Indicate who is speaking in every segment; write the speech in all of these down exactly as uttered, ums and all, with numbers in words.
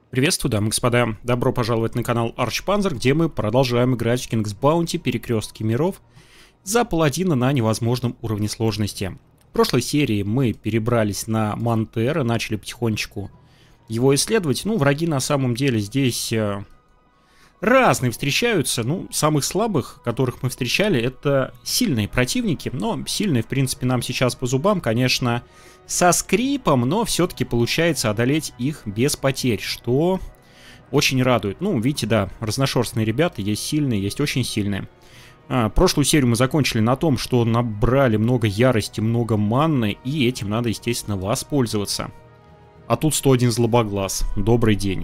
Speaker 1: Приветствую, дамы и господа. Добро пожаловать на канал Арчпанзер, где мы продолжаем играть в King's Bounty Перекрестки миров за паладина на невозможном уровне сложности. В прошлой серии мы перебрались на Монтера, начали потихонечку его исследовать. Ну, враги на самом деле здесь э, разные встречаются. Ну, самых слабых, которых мы встречали, это сильные противники. Но сильные, в принципе, нам сейчас по зубам, конечно, со скрипом, но все-таки получается одолеть их без потерь, что очень радует. Ну, видите, да, разношерстные ребята, есть сильные, есть очень сильные. А, прошлую серию мы закончили на том, что набрали много ярости, много манны, и этим надо, естественно, воспользоваться. А тут сто один злобоглаз. Добрый день.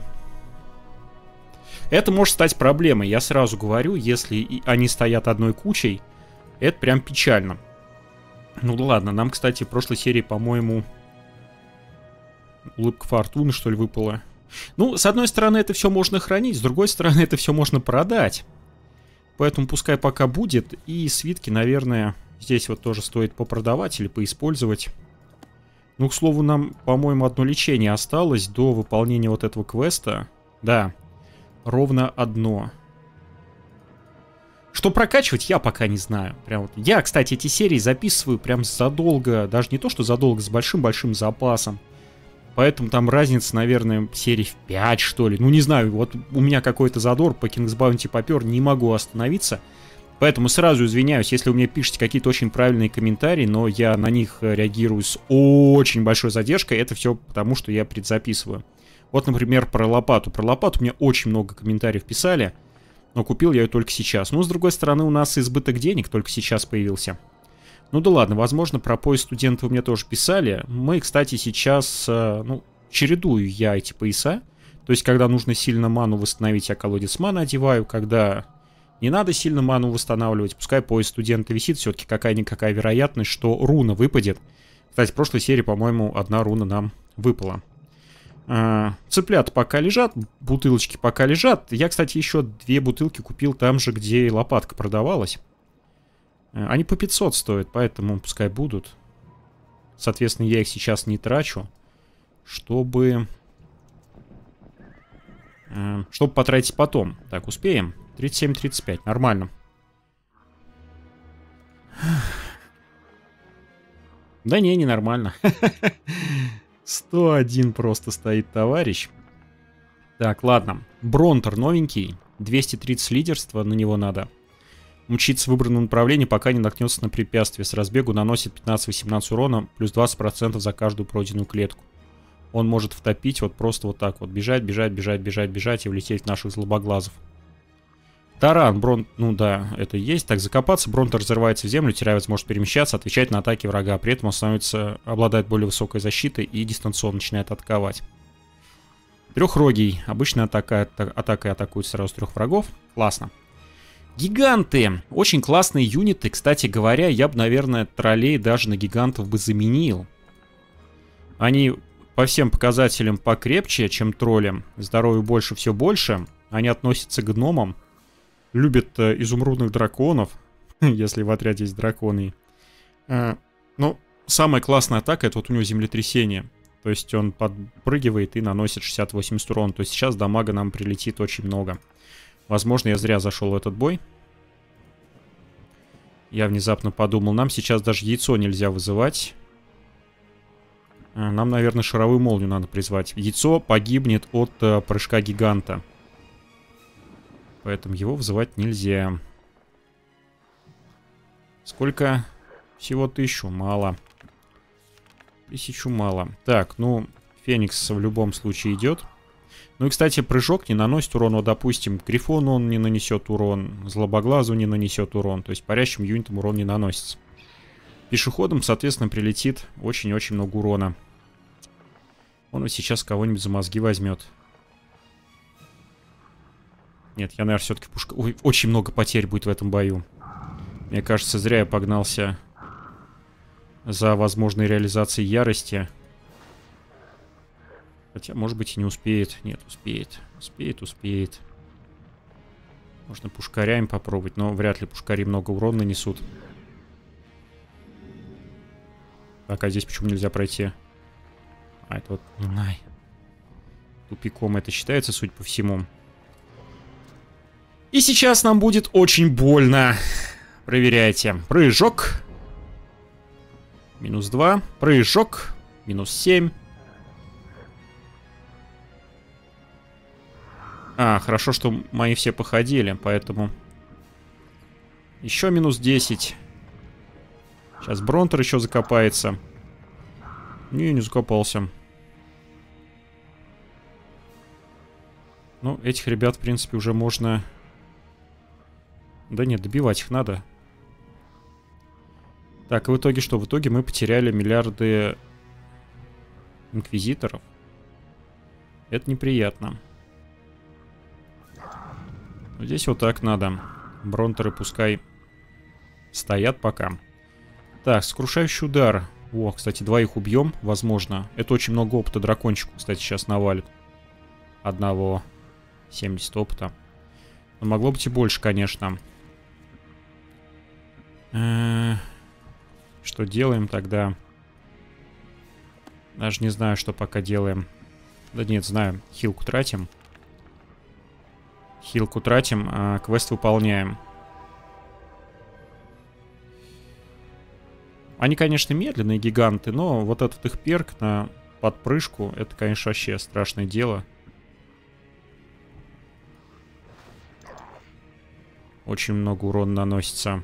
Speaker 1: Это может стать проблемой, я сразу говорю, если они стоят одной кучей, это прям печально. Ну да ладно, нам, кстати, в прошлой серии, по-моему, улыбка фортуны, что ли, выпала. Ну, с одной стороны, это все можно хранить, с другой стороны, это все можно продать. Поэтому пускай пока будет. И свитки, наверное, здесь вот тоже стоит попродавать или поиспользовать. Ну, к слову, нам, по-моему, одно лечение осталось до выполнения вот этого квеста. Да, ровно одно. Что прокачивать, я пока не знаю. Прям вот. Я, кстати, эти серии записываю прям задолго. Даже не то, что задолго, с большим-большим запасом. Поэтому там разница, наверное, серий в пять, что ли. Ну, не знаю, вот у меня какой-то задор по King's Bounty попер, не могу остановиться. Поэтому сразу извиняюсь, если вы мне пишете какие-то очень правильные комментарии, но я на них реагирую с очень большой задержкой. Это все потому, что я предзаписываю. Вот, например, про лопату. Про лопату мне очень много комментариев писали. Но купил я ее только сейчас. Ну, с другой стороны, у нас избыток денег только сейчас появился. Ну да ладно, возможно, про пояс студента вы мне тоже писали. Мы, кстати, сейчас, ну, чередую я эти пояса. То есть, когда нужно сильно ману восстановить, я колодец маны одеваю. Когда не надо сильно ману восстанавливать, пускай пояс студента висит. Все-таки какая-никакая вероятность, что руна выпадет. Кстати, в прошлой серии, по-моему, одна руна нам выпала. Цыплята пока лежат, бутылочки пока лежат. Я, кстати, еще две бутылки купил там же, где и лопатка продавалась. Они по пятьсот стоят, поэтому пускай будут. Соответственно, я их сейчас не трачу, чтобы... Чтобы потратить потом. Так, успеем? тридцать семь тридцать пять, нормально. Да не, не нормально. сто один просто стоит товарищ. Так, ладно. Бронтер новенький. двести тридцать лидерства, на него надо. Мчится в выбранном направлении, пока не наткнется на препятствие. С разбегу наносит пятнадцать-восемнадцать урона, плюс двадцать процентов за каждую пройденную клетку. Он может втопить вот просто вот так вот. Бежать, бежать, бежать, бежать, бежать и влететь в наших злобоглазов. Таран, Брон... Ну да, это есть. Так, закопаться. Бронтер взрывается в землю, теряет возможность перемещаться, отвечать на атаки врага. При этом он становится... обладает более высокой защитой и дистанционно начинает атаковать. Трехрогий. Обычно атака... атакой атакует сразу трех врагов. Классно. Гиганты. Очень классные юниты. Кстати говоря, я бы, наверное, троллей даже на гигантов бы заменил. Они по всем показателям покрепче, чем тролли. Здоровья больше, все больше. Они относятся к гномам. Любят э, изумрудных драконов, если в отряде есть драконы. Э, но самая классная атака — это вот у него землетрясение. То есть он подпрыгивает и наносит шестьдесят-восемьдесят урон. То есть сейчас дамага нам прилетит очень много. Возможно, я зря зашел в этот бой. Я внезапно подумал, нам сейчас даже яйцо нельзя вызывать. Э, нам, наверное, шаровую молнию надо призвать. Яйцо погибнет от э, прыжка гиганта. Поэтому его вызывать нельзя. Сколько? Всего тысячу. Мало. Тысячу мало. Так, ну, Феникс в любом случае идет. Ну и, кстати, прыжок не наносит урон. Вот, допустим, Грифону он не нанесет урон. Злобоглазу не нанесет урон. То есть парящим юнитам урон не наносится. Пешеходам, соответственно, прилетит очень-очень много урона. Он вот сейчас кого-нибудь за мозги возьмет. Нет, я, наверное, все-таки пушка... Ой, очень много потерь будет в этом бою. Мне кажется, зря я погнался за возможной реализацией ярости. Хотя, может быть, и не успеет. Нет, успеет. Успеет, успеет. Можно пушкарями попробовать, но вряд ли пушкари много урона нанесут. Так, а здесь почему нельзя пройти? А, это вот... Най. Тупиком это считается, судя по всему. И сейчас нам будет очень больно. Проверяйте. Прыжок. Минус два. Прыжок. Минус семь. А, хорошо, что мои все походили, поэтому... Еще минус десять. Сейчас Бронтер еще закопается. Не, не закопался. Ну, этих ребят, в принципе, уже можно... Да нет, добивать их надо. Так, и в итоге что? В итоге мы потеряли миллиарды инквизиторов. Это неприятно. Здесь вот так надо. Бронтеры пускай стоят пока. Так, сокрушающий удар. О, кстати, двоих убьем, возможно. Это очень много опыта дракончику, кстати, сейчас навалит. Одного. семьдесят опыта. Но могло быть и больше, конечно. Э-э- что делаем тогда? Даже не знаю, что пока делаем. Да нет, знаю. Хилку тратим. Хилку тратим, а квест выполняем. Они, конечно, медленные гиганты, но вот этот их перк на подпрыжку, это, конечно, вообще страшное дело. Очень много урона наносится.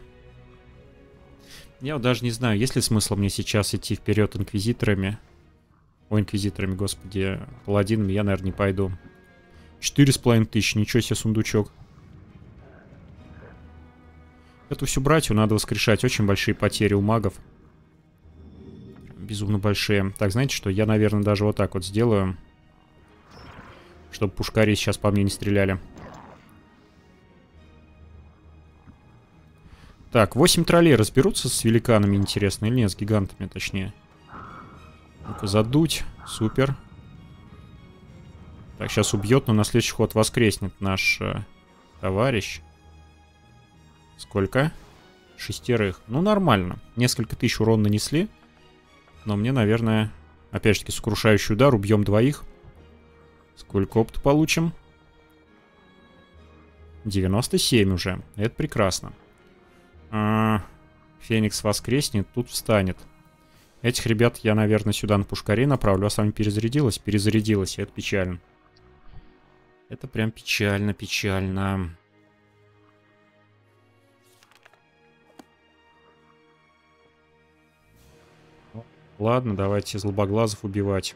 Speaker 1: Я вот даже не знаю, есть ли смысл мне сейчас идти вперед инквизиторами. Ой, инквизиторами, господи, паладинами я, наверное, не пойду. Четыре с половиной тысячи, ничего себе сундучок. Эту всю братью надо воскрешать. Очень большие потери у магов. Безумно большие. Так, знаете что? Я, наверное, даже вот так вот сделаю. Чтобы пушкари сейчас по мне не стреляли. Так, восемь троллей разберутся с великанами, интересно, или нет, с гигантами, точнее. Ну-ка, задуть. Супер. Так, сейчас убьет, но на следующий ход воскреснет наш э, товарищ. Сколько? Шестерых. Ну, нормально. Несколько тысяч урона нанесли. Но мне, наверное, опять же таки, сокрушающий удар. Убьем двоих. Сколько опыта получим? девяносто семь уже. Это прекрасно. А, Феникс воскреснет, тут встанет. Этих ребят я, наверное, сюда на пушкарей направлю. А с вами перезарядилась? Перезарядилась. Это печально. Это прям печально, печально. Ладно, давайте злобоглазов убивать.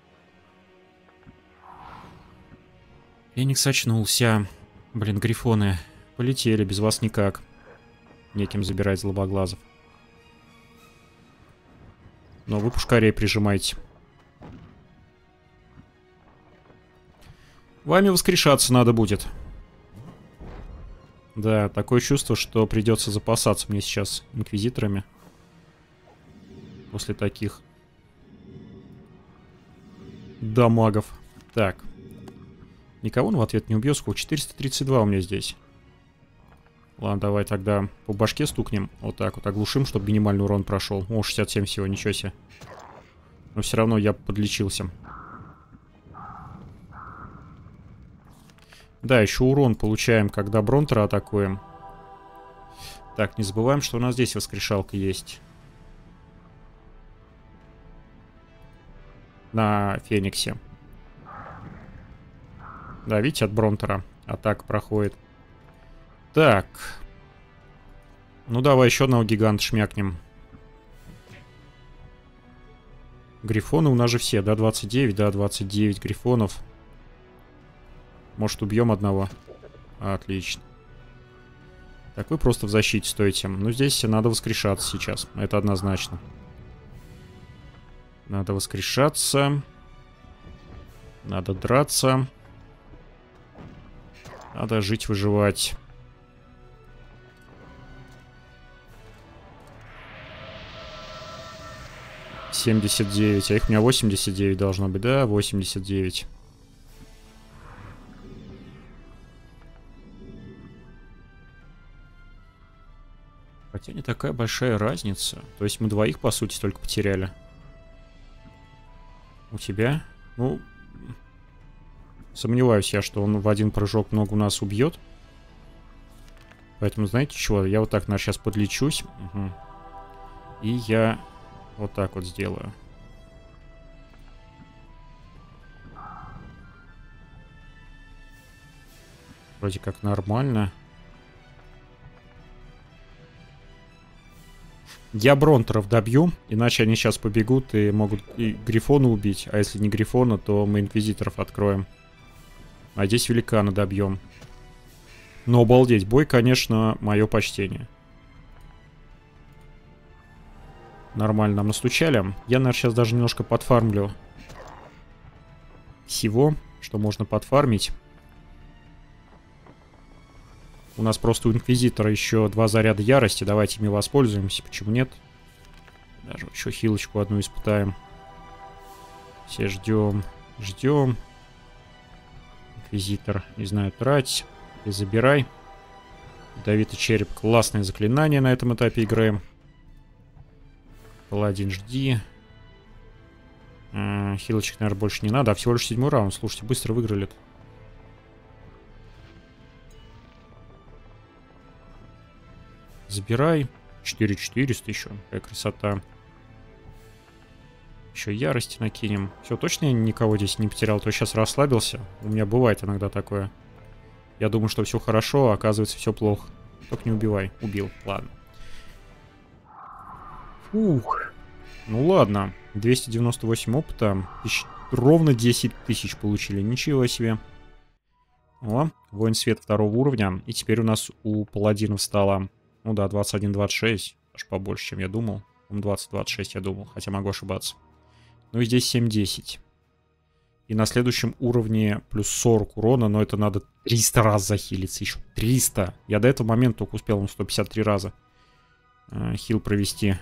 Speaker 1: Феникс очнулся. Блин, грифоны. Полетели, без вас никак. Неким забирать злобоглазов. Но вы пушкарей прижимаете. Вами воскрешаться надо будет. Да, такое чувство, что придется запасаться мне сейчас инквизиторами. После таких дамагов. Так. Никого он в ответ не убьет. Сколько? четыреста тридцать два у меня здесь. Ладно, давай тогда по башке стукнем. Вот так вот оглушим, чтобы минимальный урон прошел. О, шестьдесят семь всего, ничего себе. Но все равно я подлечился. Да, еще урон получаем, когда Бронтера атакуем. Так, не забываем, что у нас здесь воскрешалка есть. На Фениксе. Да, видите, от Бронтера атака проходит. Так. Ну, давай еще одного гиганта шмякнем. Грифоны у нас же все, да, двадцать девять, да, двадцать девять грифонов. Может, убьем одного? Отлично. Так, вы просто в защите стоите. Ну, здесь надо воскрешаться сейчас. Это однозначно. Надо воскрешаться. Надо драться. Надо жить, выживать. семьдесят девять. А их у меня восемьдесят девять должно быть, да? восемьдесят девять. Хотя не такая большая разница. То есть мы двоих, по сути, только потеряли. У тебя? Ну... Сомневаюсь я, что он в один прыжок много у нас убьет. Поэтому, знаете что, я вот так, наверное, сейчас подлечусь. Угу. И я вот так вот сделаю. Вроде как нормально. Я бронтеров добью, иначе они сейчас побегут и могут и Грифона убить. А если не Грифона, то мы инквизиторов откроем. А здесь великана добьем. Но обалдеть, бой, конечно, мое почтение. Нормально нам настучали. Я, наверное, сейчас даже немножко подфармлю всего, что можно подфармить. У нас просто у инквизитора еще два заряда ярости. Давайте ими воспользуемся. Почему нет? Даже еще хилочку одну испытаем. Все ждем. Ждем. Инквизитор, не знаю, трать. И забирай. Ядовитый череп. Классное заклинание на этом этапе игры. Паладин, жди. А, хилочек, наверное, больше не надо. А всего лишь седьмой раунд. Слушайте, быстро выиграли. Забирай. четыре четыреста еще. Какая красота. Еще ярости накинем. Все, точно я никого здесь не потерял? То сейчас расслабился. У меня бывает иногда такое. Я думаю, что все хорошо, а оказывается все плохо. Только не убивай. Убил. Ладно. Фух. Ну ладно. двести девяносто восемь опыта. Тысяч... Ровно десять тысяч получили. Ничего себе. О, воин свет второго уровня. И теперь у нас у паладинов стало... Ну да, двадцать один двадцать шесть. Аж побольше, чем я думал. двадцать двадцать шесть я думал, хотя могу ошибаться. Ну и здесь семь десять. И на следующем уровне плюс сорок урона, но это надо триста раз захилиться еще. триста! Я до этого момента только успел ему сто пятьдесят три раза э, хил провести.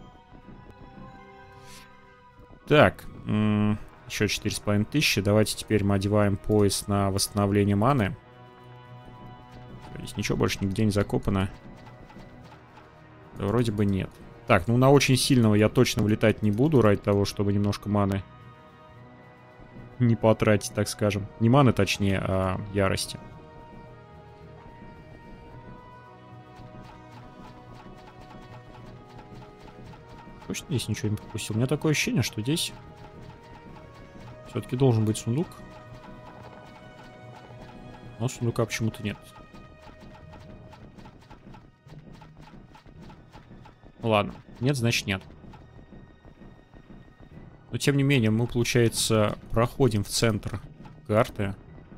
Speaker 1: Так, еще четыре с половиной тысячи. Давайте теперь мы одеваем пояс на восстановление маны. Здесь ничего больше нигде не закопано. Да, вроде бы нет. Так, ну на очень сильного я точно вылетать не буду ради того, чтобы немножко маны не потратить, так скажем. Не маны, точнее, а ярости. Точно здесь ничего не пропустил? У меня такое ощущение, что здесь все-таки должен быть сундук. Но сундука почему-то нет. Ладно, нет, значит нет. Но тем не менее, мы, получается, проходим в центр карты.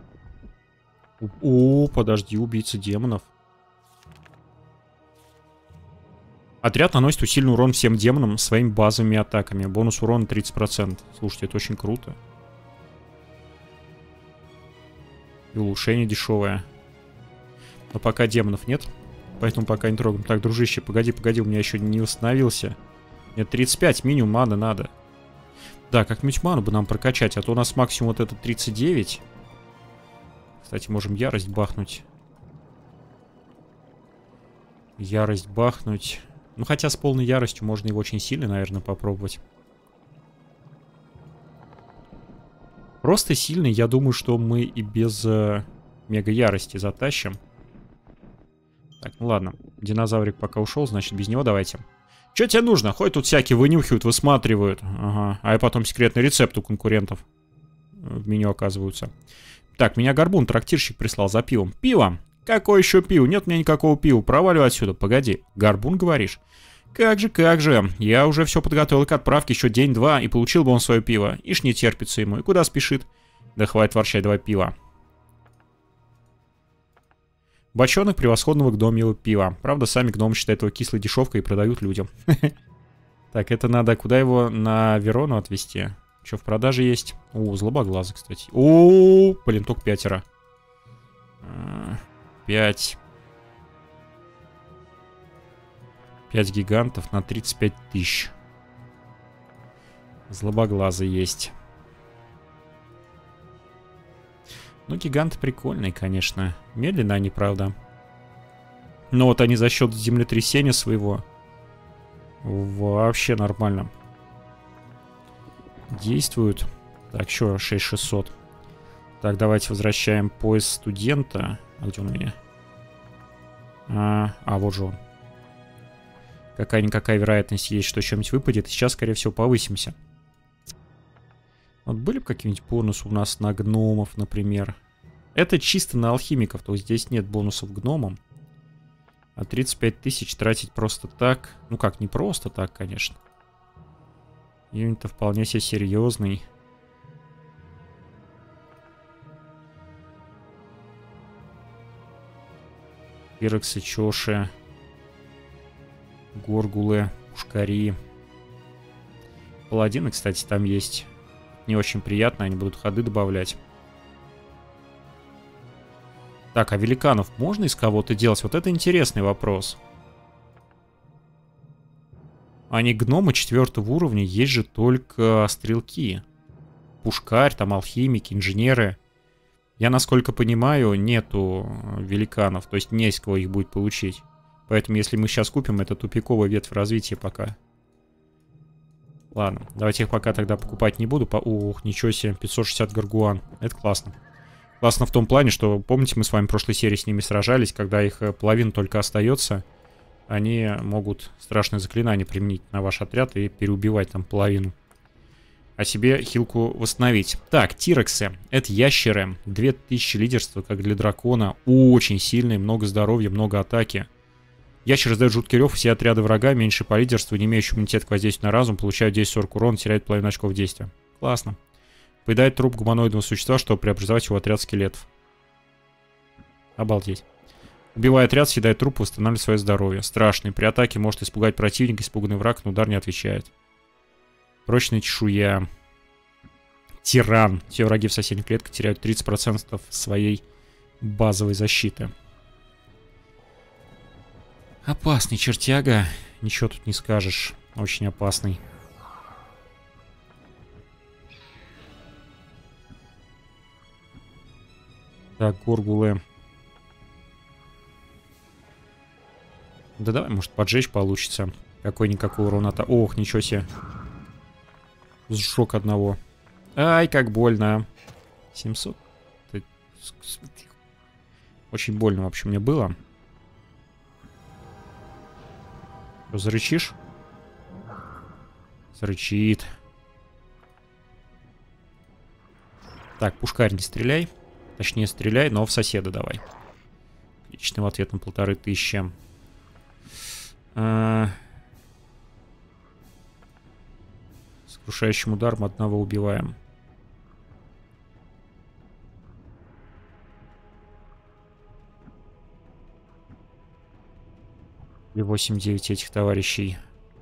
Speaker 1: О, подожди, убийца демонов. Отряд наносит усиленный урон всем демонам своими базовыми атаками. Бонус урона тридцать процентов. Слушайте, это очень круто. И улучшение дешевое. Но пока демонов нет. Поэтому пока не трогаем. Так, дружище, погоди, погоди, у меня еще не восстановился. Нет, тридцать пять минимум маны надо. Да, как-нибудь ману бы нам прокачать, а то у нас максимум вот этот тридцать девять. Кстати, можем ярость бахнуть. Ярость бахнуть. Ну, хотя с полной яростью можно его очень сильно, наверное, попробовать. Просто сильный, я думаю, что мы и без э, мега ярости затащим. Так, ну ладно. Динозаврик пока ушел, значит, без него давайте. Что тебе нужно? Ходят тут всякие, вынюхивают, высматривают. Ага. А и потом секретный рецепт у конкурентов в меню оказываются. Так, меня Горбун, трактирщик, прислал за пивом. Пиво? Какое еще пиво? Нет у меня никакого пива. Проваливай отсюда. Погоди. Горбун, говоришь? Как же, как же. Я уже все подготовил к отправке еще день-два, и получил бы он свое пиво. Ишь, не терпится ему. И куда спешит? Да хватит ворчать, давай пиво. Бочонок превосходного гномьего пива. Правда, сами гномы считают его кислой дешевкой и продают людям. Так, это надо куда его? На Верону отвезти. Что, в продаже есть? О, злобоглазый, кстати. О, блин, только пятеро. Пять. Пять гигантов на тридцать пять тысяч. Злобоглазый есть. Ну, гиганты прикольные, конечно. Медленно они, правда. Но вот они за счет землетрясения своего вообще нормально действуют. Так, еще шесть шестьсот. Так, давайте возвращаем пояс студента. А где он у меня? А, а вот же он. Какая-никакая вероятность есть, что что-нибудь выпадет. Сейчас, скорее всего, повысимся. Вот были бы какие-нибудь бонусы у нас на гномов, например. Это чисто на алхимиков, то есть здесь нет бонусов гномам. А тридцать пять тысяч тратить просто так. Ну как, не просто так, конечно. Юнит-то вполне себе серьезный. Пироксы, чоши. Горгулы, пушкари. Паладины, кстати, там есть. Не очень приятно, они будут ходы добавлять. Так, а великанов можно из кого-то делать? Вот это интересный вопрос. Они гномы четвертого уровня, есть же только стрелки. Пушкарь, там алхимики, инженеры. Я, насколько понимаю, нету великанов, то есть не из кого их будет получить. Поэтому, если мы сейчас купим, это тупиковая ветвь развития пока. Ладно, давайте их пока тогда покупать не буду. По... Ух, ничего себе, пятьсот шестьдесят гаргуан. Это классно. Классно в том плане, что, помните, мы с вами в прошлой серии с ними сражались, когда их половина только остается, они могут страшное заклинание применить на ваш отряд и переубивать там половину. А себе хилку восстановить. Так, тироксы. Это ящеры. две тысячи лидерства, как для дракона. Очень сильные, много здоровья, много атаки. Ящер издает жуткий рев, все отряды врага, меньше по лидерству, не имеющие иммунитет к воздействию на разум, получают десять сорок урона, теряют половину очков действия. Классно. Поедает труп гуманоидного существа, чтобы преобразовать его в отряд скелетов. Обалдеть. Убивая отряд, съедает труп, восстанавливает свое здоровье. Страшный. При атаке может испугать противника, испуганный враг, но удар не отвечает. Прочная чешуя. Тиран. Все враги в соседней клетке теряют тридцать процентов своей базовой защиты. Опасный чертяга. Ничего тут не скажешь. Очень опасный. Так, горгулы. Да давай, может, поджечь получится. Какой-никакой урон от... Ох, ничего себе. Сжег одного. Ай, как больно. семьсот. Очень больно вообще мне было. Что, зарычишь? Зарычит. Так, пушкарь, не стреляй. Точнее, стреляй, но в соседа давай. Личный в ответ на полторы тысячи. А... Сокрушающим ударом одного убиваем. И восемь-девять этих товарищей.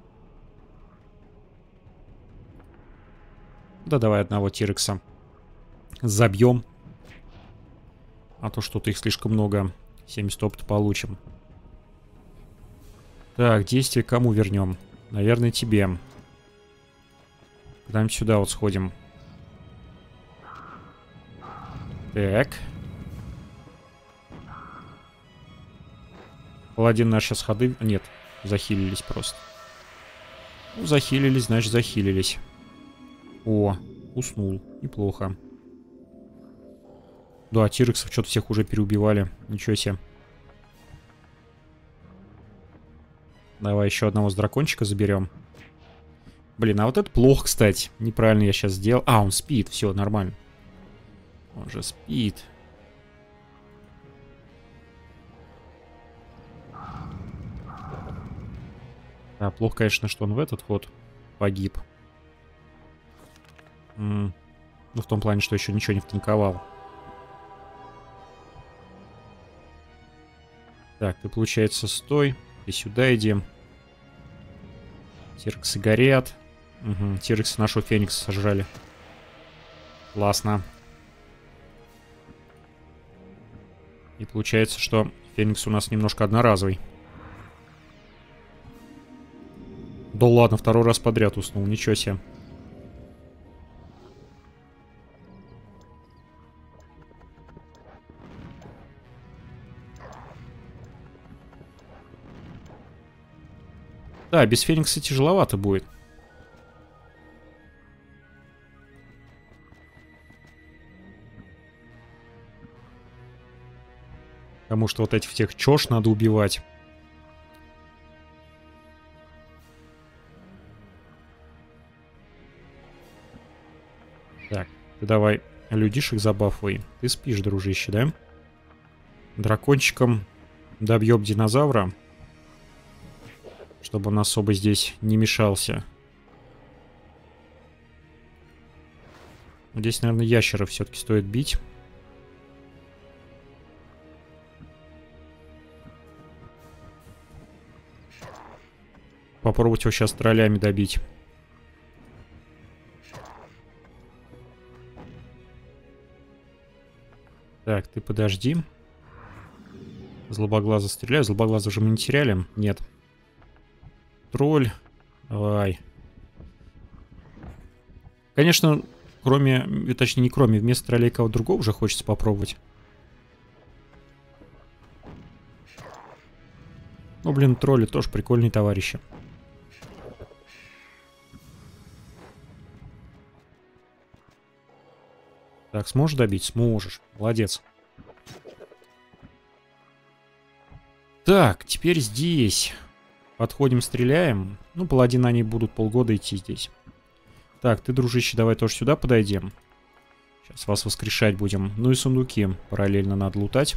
Speaker 1: Да давай одного тирекса забьем. А то что-то их слишком много. семьдесят опыта получим. Так, действие кому вернем? Наверное, тебе. Куда-нибудь сюда вот сходим. Так. Паладин наш сейчас ходы... Нет, захилились просто. Ну, захилились, значит, захилились. О, уснул. Неплохо. Да, тирексов что-то всех уже переубивали. Ничего себе. Давай еще одного с дракончика заберем. Блин, а вот это плохо, кстати. Неправильно я сейчас сделал. А, он спит. Все, нормально. Он же спит. Да, плохо, конечно, что он в этот ход погиб. М-м. Ну, в том плане, что еще ничего не втанковал. Так, ты, получается, стой. Ты сюда иди. Тирексы горят. Угу, тирексы нашего феникса сожрали. Классно. И получается, что феникс у нас немножко одноразовый. Да ладно, второй раз подряд уснул. Ничего себе. Да, без феникса тяжеловато будет. Потому что вот этих всех чош надо убивать. Так, ты давай людишек забафуй. Ты спишь, дружище, да? Дракончиком добьем динозавра, чтобы он особо здесь не мешался. Здесь, наверное, ящеров все-таки стоит бить. Попробовать его сейчас троллями добить. Так, ты подожди. Злобоглаза стреляю. Злобоглаза уже мы не теряли? Нет. Тролль. Давай. Конечно, кроме... Точнее, не кроме. Вместо троллей кого-то другого уже хочется попробовать. Ну, блин, тролли тоже прикольные товарищи. Так, сможешь добить? Сможешь. Молодец. Так, теперь здесь. Подходим, стреляем. Ну, паладины они будут полгода идти здесь. Так, ты, дружище, давай тоже сюда подойдем. Сейчас вас воскрешать будем. Ну и сундуки параллельно надо лутать.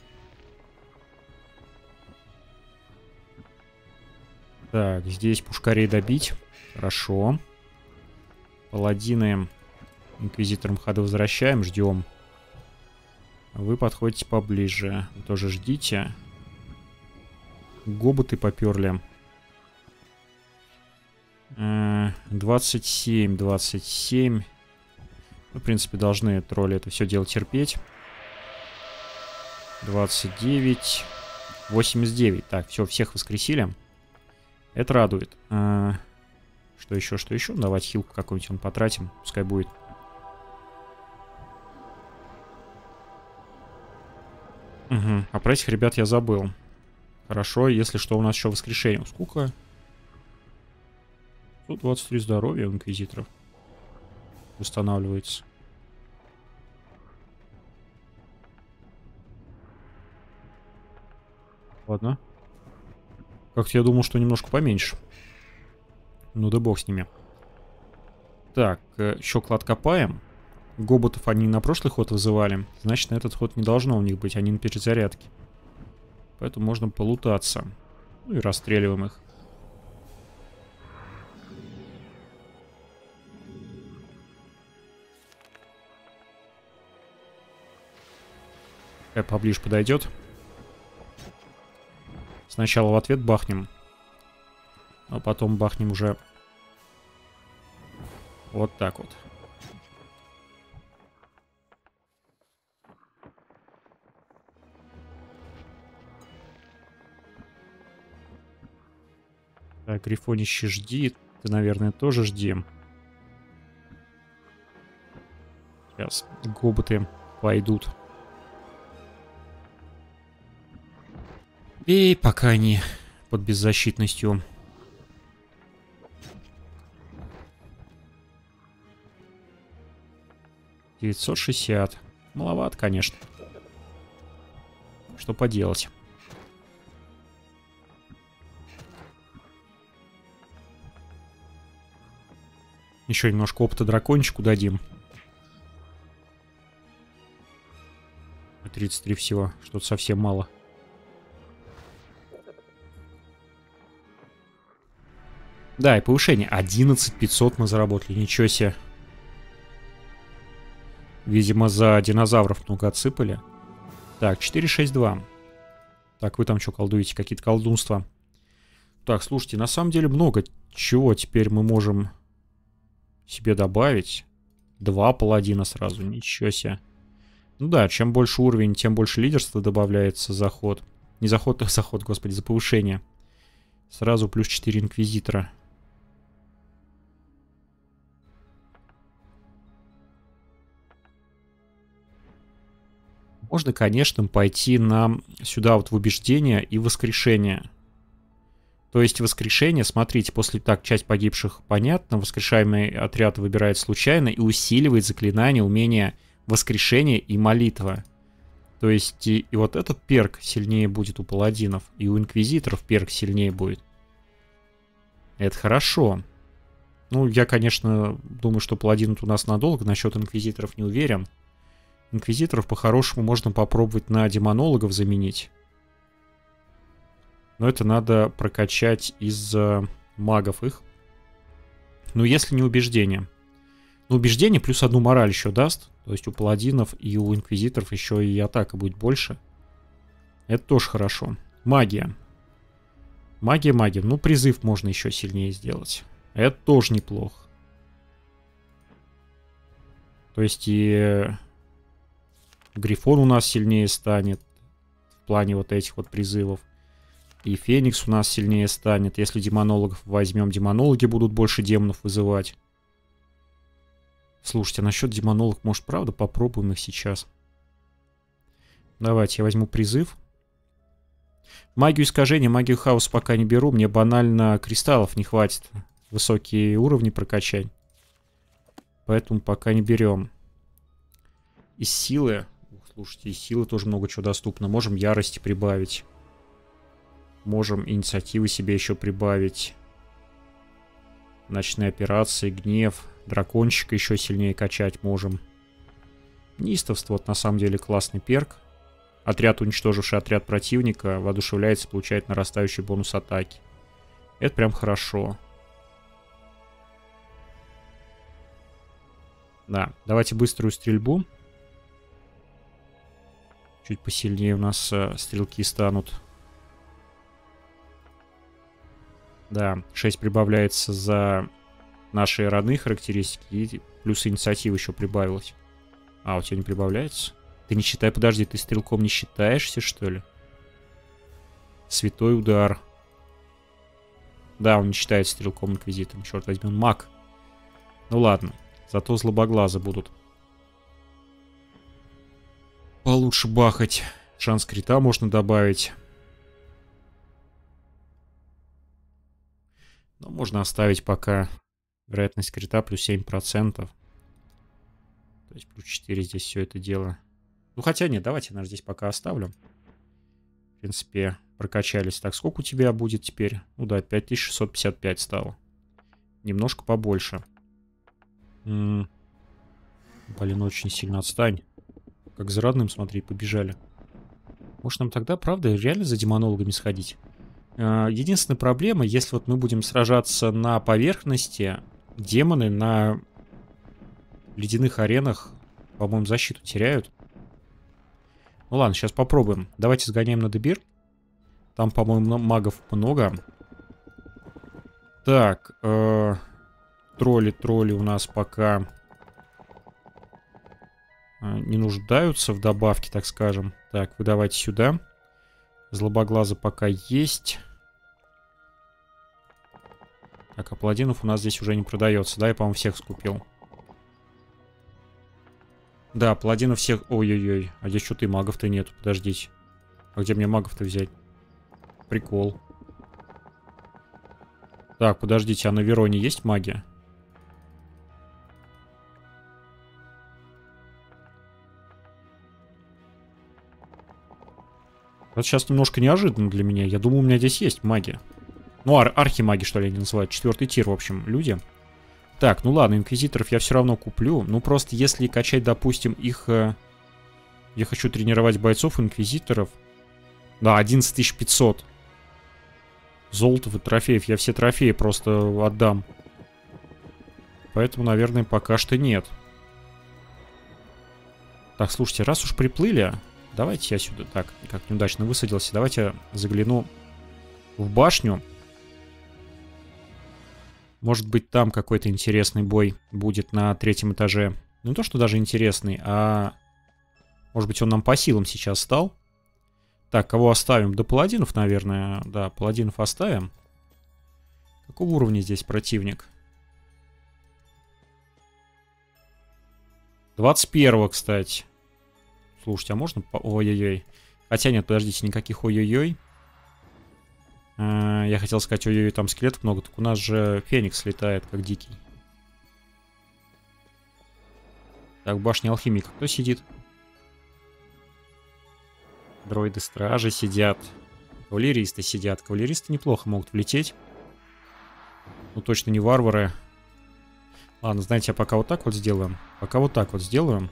Speaker 1: Так, здесь пушкарей добить. Хорошо. Паладины... Инквизитором хода возвращаем, ждем. Вы подходите поближе. Вы тоже ждите. Гоботы поперли. двадцать семь, двадцать семь. Ну, в принципе, должны тролли это все дело терпеть. двадцать девять. восемьдесят девять. Так, все, всех воскресили. Это радует. Что еще, что еще? Давайте хилку какую-нибудь он потратим. Пускай будет. Угу. А про этих ребят я забыл. Хорошо, если что, у нас еще воскрешение. Сколько? сто двадцать три здоровья у инквизиторов. Восстанавливается. Ладно. Как-то я думал, что немножко поменьше. Ну да бог с ними. Так, еще клад копаем. Гоботов они на прошлый ход вызывали. Значит, на этот ход не должно у них быть. Они на перезарядке. Поэтому можно полутаться. Ну и расстреливаем их. Какая поближе подойдет. Сначала в ответ бахнем. А потом бахнем уже вот так вот. Так, Грифонище, жди. Ты, наверное, тоже жди. Сейчас гоботы пойдут. И пока они под беззащитностью. девятьсот шестьдесят. Маловато, конечно. Что поделать. Еще немножко опыта дракончику дадим. тридцать три всего. Что-то совсем мало. Да, и повышение. одиннадцать пятьсот мы заработали. Ничего себе. Видимо, за динозавров много отсыпали. Так, четыре шесть два. Так, вы там что колдуете? Какие-то колдунства. Так, слушайте, на самом деле много чего теперь мы можем себе добавить. Два паладина сразу. Ничего себе. Ну да, чем больше уровень, тем больше лидерства добавляется за ход. Не за ход, а за ход, господи, за повышение. Сразу плюс четыре инквизитора. Можно, конечно, пойти на сюда вот в убеждение и воскрешение. То есть воскрешение, смотрите, после так, часть погибших, понятно, воскрешаемый отряд выбирает случайно и усиливает заклинание, умение воскрешения и молитва. То есть и, и вот этот перк сильнее будет у паладинов, и у инквизиторов перк сильнее будет. Это хорошо. Ну, я, конечно, думаю, что паладин у нас надолго, насчет инквизиторов не уверен. Инквизиторов по-хорошему можно попробовать на демонологов заменить. Но это надо прокачать из э, магов их. Ну, если не убеждение. Ну, убеждение плюс одну мораль еще даст. То есть у паладинов и у инквизиторов еще и атака будет больше. Это тоже хорошо. Магия. Магия, магия. Ну, призыв можно еще сильнее сделать. Это тоже неплохо. То есть и Грифон у нас сильнее станет в плане вот этих вот призывов. И Феникс у нас сильнее станет. Если демонологов возьмем, демонологи будут больше демонов вызывать. Слушайте, а насчет демонологов, может, правда, попробуем их сейчас. Давайте, я возьму призыв. Магию искажения, магию хаоса пока не беру. Мне банально кристаллов не хватит. Высокие уровни прокачать. Поэтому пока не берем. Из силы... Слушайте, из силы тоже много чего доступно. Можем ярости прибавить. Можем инициативы себе еще прибавить. Ночные операции, гнев. Дракончика еще сильнее качать можем. Неистовство, вот на самом деле классный перк. Отряд, уничтоживший отряд противника, воодушевляется, получает нарастающий бонус атаки. Это прям хорошо. Да, давайте быструю стрельбу. Чуть посильнее у нас э, стрелки станут. Да, шесть прибавляется за наши родные характеристики. И плюс инициатива еще прибавилась. А, у тебя не прибавляется? Ты не считай, подожди, ты стрелком не считаешься, что ли? Святой удар. Да, он не считается стрелком инквизитором. Черт возьми, он маг. Ну ладно, зато злобоглазы будут получше бахать. Шанс крита можно добавить. Но можно оставить пока вероятность крита плюс семь процентов. То есть плюс четыре здесь все это дело. Ну хотя нет, давайте нас здесь пока оставлю. В принципе, прокачались. Так, сколько у тебя будет теперь? Ну да, пять тысяч шестьсот пятьдесят пять стало. Немножко побольше. М-м. Блин, очень сильно отстань. Как за родным, смотри, побежали. Может нам тогда, правда, реально за демонологами сходить? Единственная проблема, если вот мы будем сражаться на поверхности, демоны на ледяных аренах, по-моему, защиту теряют. Ну ладно, сейчас попробуем. Давайте сгоняем на Дебир. Там, по-моему, магов много. Так, э, тролли, тролли у нас пока э, не нуждаются в добавке, так скажем. Так, вы давайте сюда. Злобоглаза пока есть. Так, а паладинов у нас здесь уже не продается. Да, я, по-моему, всех скупил. Да, паладинов всех... Ой-ой-ой. А здесь что-то и магов-то нету. Подождите. А где мне магов-то взять? Прикол. Так, подождите. А на Вероне есть магия? Это сейчас немножко неожиданно для меня. Я думаю, у меня здесь есть магия. Ну, ар архимаги, что ли, они называют. Четвертый тир, в общем, люди. Так, ну ладно, инквизиторов я все равно куплю. Ну, просто если качать, допустим, их... Э, я хочу тренировать бойцов инквизиторов. Да, одиннадцать тысяч пятьсот. Золотов и трофеев. Я все трофеи просто отдам. Поэтому, наверное, пока что нет. Так, слушайте, раз уж приплыли... Давайте я сюда... Так, как неудачно высадился. Давайте я загляну в башню. Может быть, там какой-то интересный бой будет на третьем этаже. Ну, не то, что даже интересный, а... Может быть, он нам по силам сейчас стал. Так, кого оставим? Да паладинов, наверное. Да, паладинов оставим. Какого уровня здесь противник? двадцать первого, кстати. Слушайте, а можно... Ой-ой-ой. Хотя нет, подождите, никаких ой-ой-ой. Я хотел сказать, ой-ой-ой, там скелетов много. Так у нас же Феникс летает, как дикий. Так, башня алхимика. Кто сидит? Дроиды-стражи сидят. Кавалеристы сидят. Кавалеристы неплохо могут влететь. Ну, точно не варвары. Ладно, знаете, я пока вот так вот сделаем. Пока вот так вот сделаем.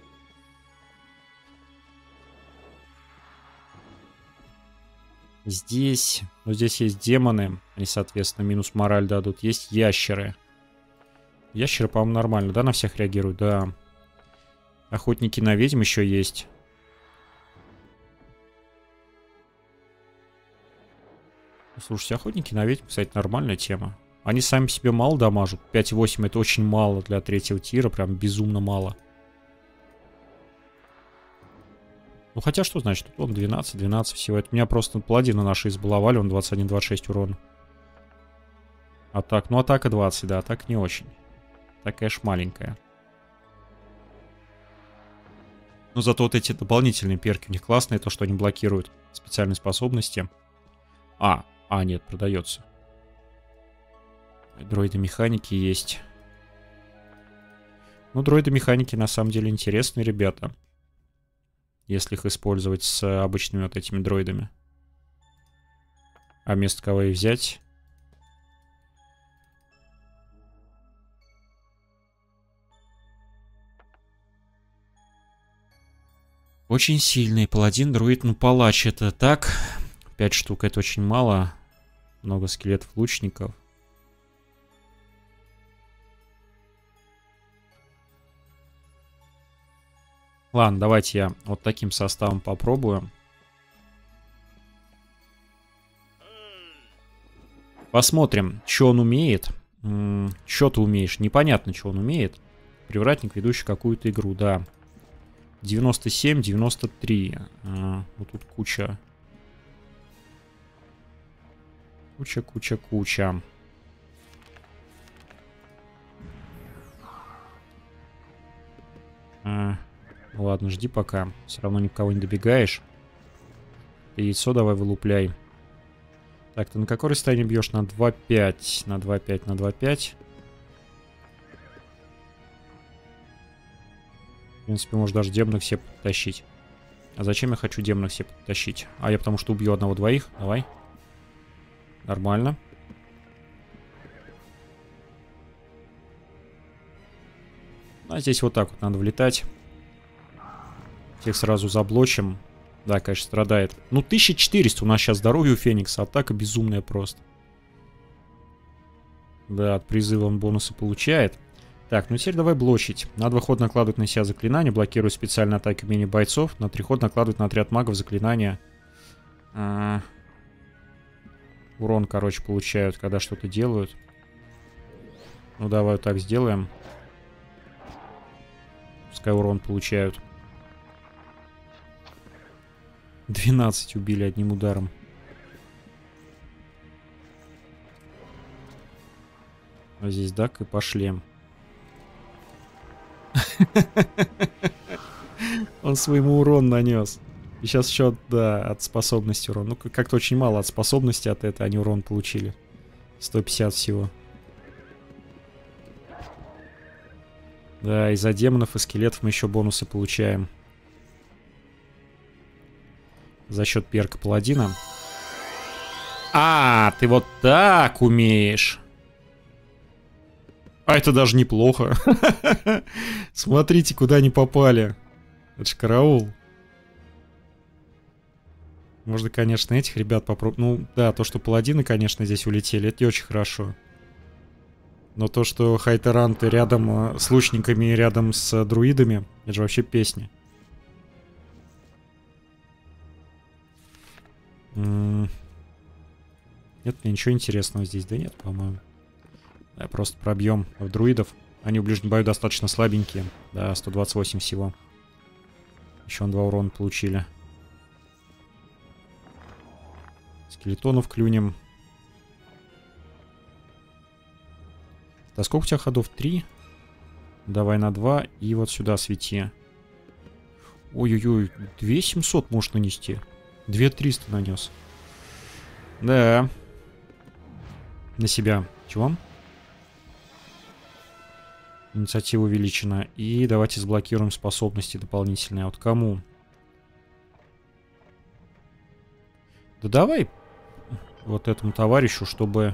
Speaker 1: Здесь... Ну, здесь есть демоны. Они, соответственно, минус мораль дадут. Есть ящеры. Ящеры, по-моему, нормально, да, на всех реагируют? Да. Охотники на ведьм еще есть. Слушайте, охотники на ведьм, кстати, нормальная тема. Они сами себе мало дамажат. пять восемь это очень мало для третьего тира. Прям безумно мало. Ну хотя что значит? Тут он двенадцать двенадцать всего. Это меня просто паладины наши избаловали. Он двадцать один двадцать шесть урона. А так, ну атака двадцать, да. Атака не очень. Такая ж маленькая. Но зато вот эти дополнительные перки у них классные. То, что они блокируют специальные способности. А, а нет, продается. Дроиды-механики есть. Ну, дроиды-механики на самом деле интересные ребята. Если их использовать с обычными вот этими дроидами. А вместо кого их взять? Очень сильный паладин, друид, ну палач это так. пять штук это очень мало. Много скелетов лучников. Ладно, давайте я вот таким составом попробую. Посмотрим, что он умеет. Что ты умеешь? Непонятно, что он умеет. Привратник, ведущий какую-то игру, да. девяносто семь, девяносто три. А, вот тут куча. Куча, куча, куча. А, ладно, жди пока. Все равно никого не добегаешь. Ты яйцо давай вылупляй. Так, ты на какой расстоянии бьешь? На два пять. На два пять, на два пять. В принципе, можешь даже демонов все подтащить. А зачем я хочу демонов все подтащить? А я потому что убью одного-двоих. Давай. Нормально. А здесь вот так вот надо влетать. Всех сразу заблочим. Да, конечно, страдает. Ну, тысяча четыреста у нас сейчас здоровье у Феникса. Атака безумная просто. Да, от призыва он бонусы получает. Так, ну теперь давай блочить. На два хода накладывать на себя заклинания, блокирует специальные атаки умения бойцов. На три хода накладывать на отряд магов заклинания. А... Урон, короче, получают, когда что-то делают. Ну, давай вот так сделаем. Пускай урон получают. двенадцать убили одним ударом. А здесь дак и пошли. Он своему урон нанес. И сейчас еще, да, от способности урон. Ну, как-то очень мало от способности от этого они урон получили. сто пятьдесят всего. Да, из-за демонов и скелетов мы еще бонусы получаем. За счет перка паладина. А, ты вот так умеешь. А это даже неплохо. Смотрите, куда они попали. Это ж караул. Можно, конечно, этих ребят попробовать. Ну, да, то, что паладины, конечно, здесь улетели, это не очень хорошо. Но то, что хайтеранты рядом с лучниками и рядом с друидами, это же вообще песня. М-м- нет, мне ничего интересного здесь, да нет, по-моему. Да, просто пробьем в друидов. Они в ближнем бою достаточно слабенькие. Да, сто двадцать восемь всего. Еще он два урона получили. Скелетонов клюнем. Да сколько у тебя ходов? Три? Давай на два. И вот сюда свети. Ой-ой-ой. две семьсот можешь нанести. две триста нанес. Да. На себя. Чего? Инициатива увеличена. И давайте заблокируем способности дополнительные. А вот кому? Да давай вот этому товарищу, чтобы...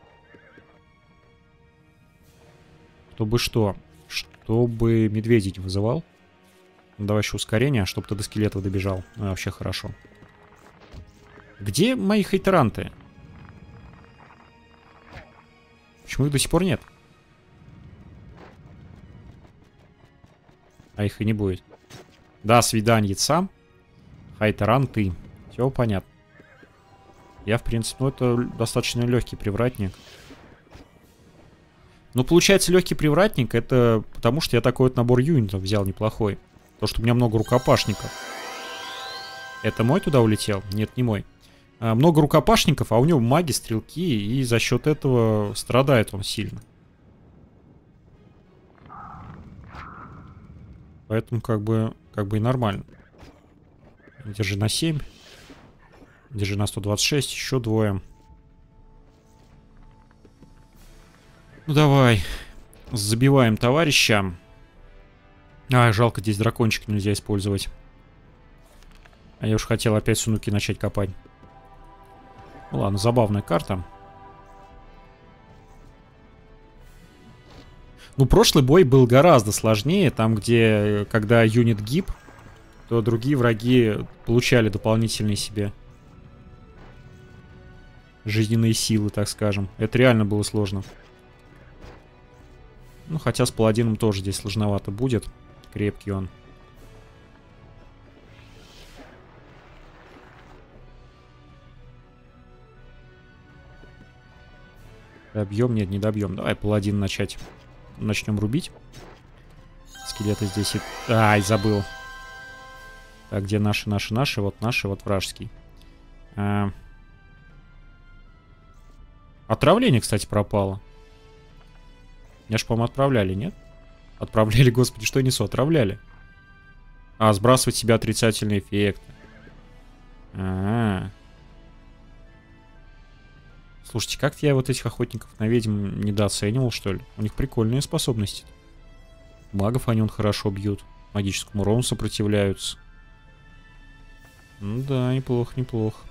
Speaker 1: Чтобы что? Чтобы медведей не вызывал. Ну, давай еще ускорение, чтобы ты до скелетов добежал. Ну, вообще хорошо. Где мои хейтеранты? Почему их до сих пор нет? А их и не будет. Да, свиданьица. Хейтеранты. Все понятно. Я, в принципе, ну это достаточно легкий привратник. Ну, получается, легкий привратник, это потому что я такой вот набор юнитов взял неплохой. То, что у меня много рукопашников. Это мой туда улетел? Нет, не мой. А, много рукопашников, а у него маги, стрелки, и за счет этого страдает он сильно. Поэтому как бы, как бы и нормально. Держи на семь. Держи на сто двадцать шесть, еще двое. Ну давай, забиваем товарища. А, жалко, здесь дракончик нельзя использовать. А я уж хотел опять сундуки начать копать. Ну ладно, забавная карта. Ну, прошлый бой был гораздо сложнее. Там, где, когда юнит гиб, то другие враги получали дополнительные себе жизненные силы, так скажем. Это реально было сложно. Ну, хотя с паладином тоже здесь сложновато будет. Крепкий он. Добьем? Нет, не добьем. Давай паладин начать. Начнем рубить. Скелеты здесь и... Ай, забыл. Так, где наши, наши, наши? Вот наши, вот вражеский. А... Отравление, кстати, пропало. Меня ж, по-моему, отправляли, нет? Отправляли, господи, что я несу? Отравляли. А, сбрасывать с себя отрицательные эффекты. А-а-а. Слушайте, как-то я вот этих охотников на ведьм недооценивал, что ли? У них прикольные способности. Магов они он хорошо бьют. Магическому урону сопротивляются. Ну да, неплохо, неплохо.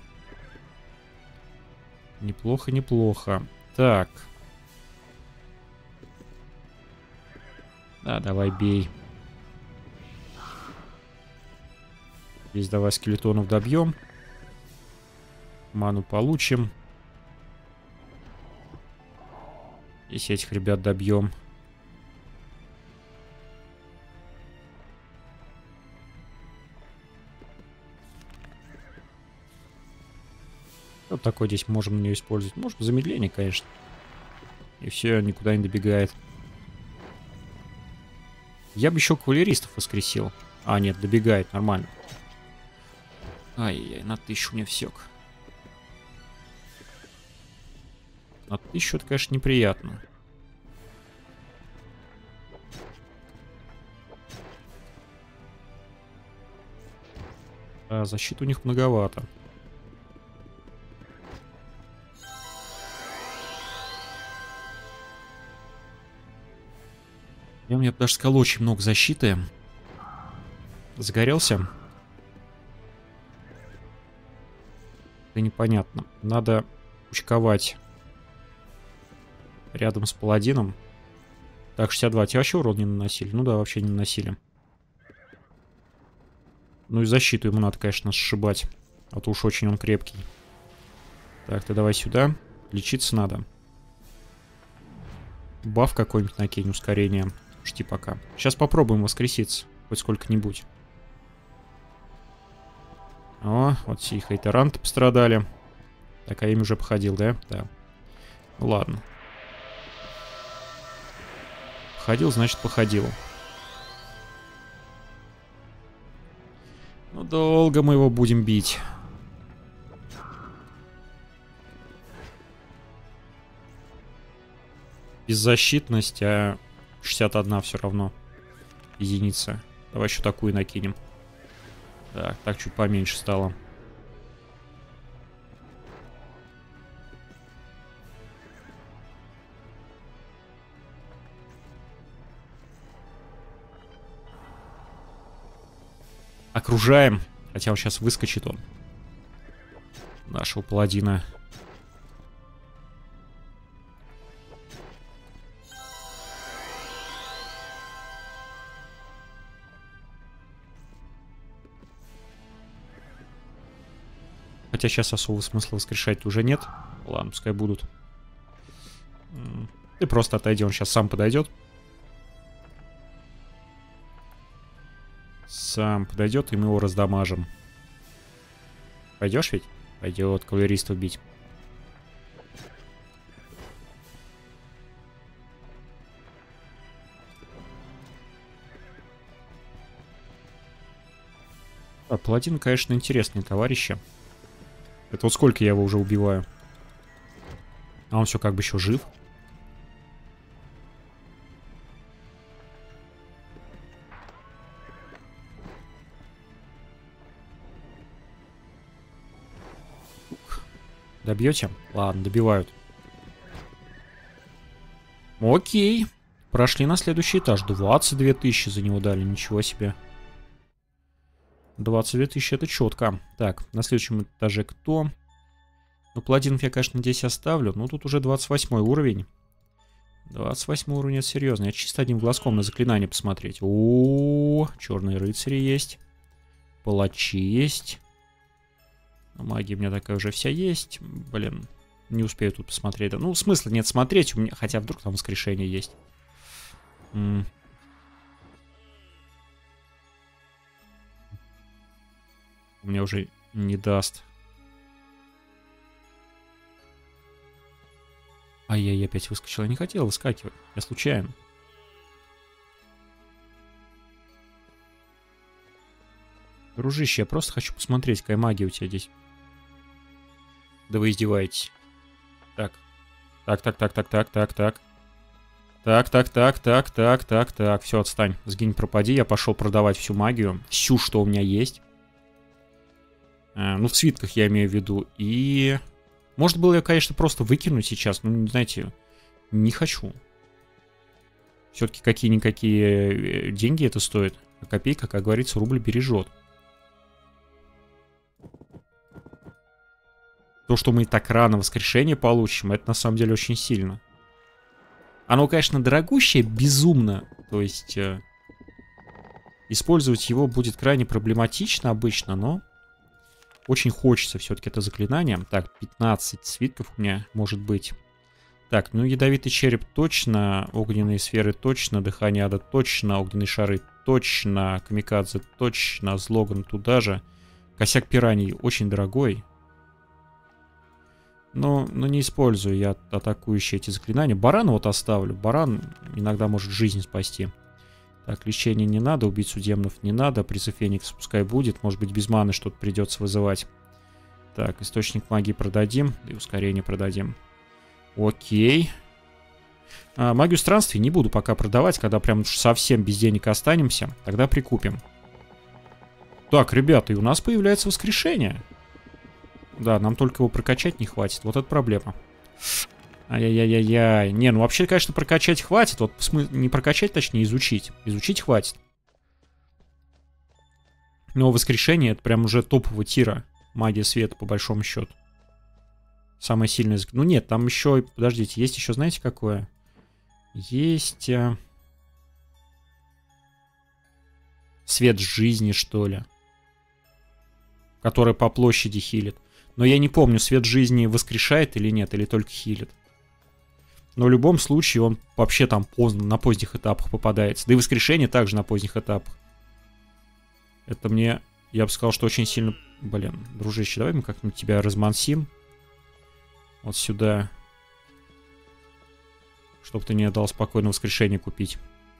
Speaker 1: Неплохо, неплохо. Так. Да, давай бей. Здесь давай скелетонов добьем. Ману получим. Здесь этих ребят добьем. Вот такой здесь можем на нее использовать. Может, замедление, конечно. И все, никуда не добегает. Я бы еще кавалеристов воскресил. А, нет, добегает, нормально. Ай-яй-яй, на тысячу мне всек. На тысячу это, конечно, неприятно. А, защиты у них многовато. Я, у меня даже сказал, очень много защиты. Загорелся. Это непонятно. Надо кучковать рядом с паладином. Так, шестьдесят два. Тебе вообще урон не наносили? Ну да, вообще не наносили. Ну и защиту ему надо, конечно, сшибать. А то уж очень он крепкий. Так, ты давай сюда. Лечиться надо. Баф какой-нибудь накинь, ускорение. Жди пока. Сейчас попробуем воскреситься. Хоть сколько-нибудь. О, вот все их хейтеранты пострадали. Так, а им уже походил, да? Да. Ну ладно. Походил, значит, походил. Ну, долго мы его будем бить. Беззащитность, а шестьдесят один все равно. Единица. Давай еще такую накинем. Так, так чуть поменьше стало. Окружаем. Хотя он сейчас выскочит он. нашего паладина. Хотя сейчас особого смысла воскрешать уже нет. Ладно, пускай будут. Ты просто отойди, он сейчас сам подойдет. Сам подойдет, и мы его раздамажим. Пойдешь ведь? Пойдет кавалериста убить. А паладин, конечно, интересные товарищи. Это вот сколько я его уже убиваю. А он все как бы еще жив. Добьете? Ладно, добивают. Окей. Прошли на следующий этаж. двадцать две тысячи за него дали. Ничего себе. двадцать две тысячи, это четко. Так, на следующем этаже кто? Ну, паладинов я, конечно, здесь оставлю. Но тут уже двадцать восьмой уровень. двадцать восьмой уровень, это серьезно. Я чисто одним глазком на заклинание посмотреть. О, черные рыцари есть. Палачи есть. Магия у меня такая уже вся есть. Блин, не успею тут посмотреть. Ну, смысла нет смотреть. У меня, хотя вдруг там воскрешение есть. М У меня уже не даст. А я опять выскочил. Я не хотел выскакивать. Я случайно. Дружище, я просто хочу посмотреть, какая магия у тебя здесь. Да вы издеваетесь. Так. Так, так, так, так, так, так, так. Так, так, так, так, так, так, так. Все, отстань. Сгинь, пропади. Я пошел продавать всю магию. Всю, что у меня есть. А, ну, в свитках я имею в виду. И... Может было, я, конечно, просто выкинуть сейчас. Ну, знаете, не хочу. Все-таки какие-никакие деньги это стоит. А копейка, как говорится, рубль бережет. То, что мы и так рано воскрешение получим, это на самом деле очень сильно. Оно, конечно, дорогущее, безумно. То есть, э, использовать его будет крайне проблематично обычно, но очень хочется все-таки это заклинание. Так, пятнадцать свитков у меня может быть. Так, ну ядовитый череп точно, огненные сферы точно, дыхание ада точно, огненные шары точно, камикадзе точно, злоган туда же. Косяк пираний очень дорогой. Но, но не использую я атакующие эти заклинания. Барана вот оставлю. Баран иногда может жизнь спасти. Так, лечение не надо, убийцу демонов не надо. Призыв Феникса пускай будет. Может быть, без маны что-то придется вызывать. Так, источник магии продадим. И ускорение продадим. Окей. А, магию странствий не буду пока продавать. Когда прям совсем без денег останемся, тогда прикупим. Так, ребята, и у нас появляется воскрешение. Да, нам только его прокачать не хватит. Вот это проблема. Ай-яй-яй-яй. Не, ну вообще, конечно, прокачать хватит. Вот не прокачать, точнее, изучить. Изучить хватит. Но воскрешение — это прям уже топового тира. Магия света, по большому счету. Самое сильное... Ну нет, там еще... Подождите, есть еще, знаете, какое? Есть... Свет жизни, что ли. Который по площади хилит. Но я не помню, свет жизни воскрешает или нет, или только хилит. Но в любом случае он вообще там поздно, на поздних этапах попадается. Да и воскрешение также на поздних этапах. Это мне, я бы сказал, что очень сильно... Блин, дружище, давай мы как-нибудь тебя размансим. Вот сюда. Чтоб ты не дал спокойно воскрешение купить.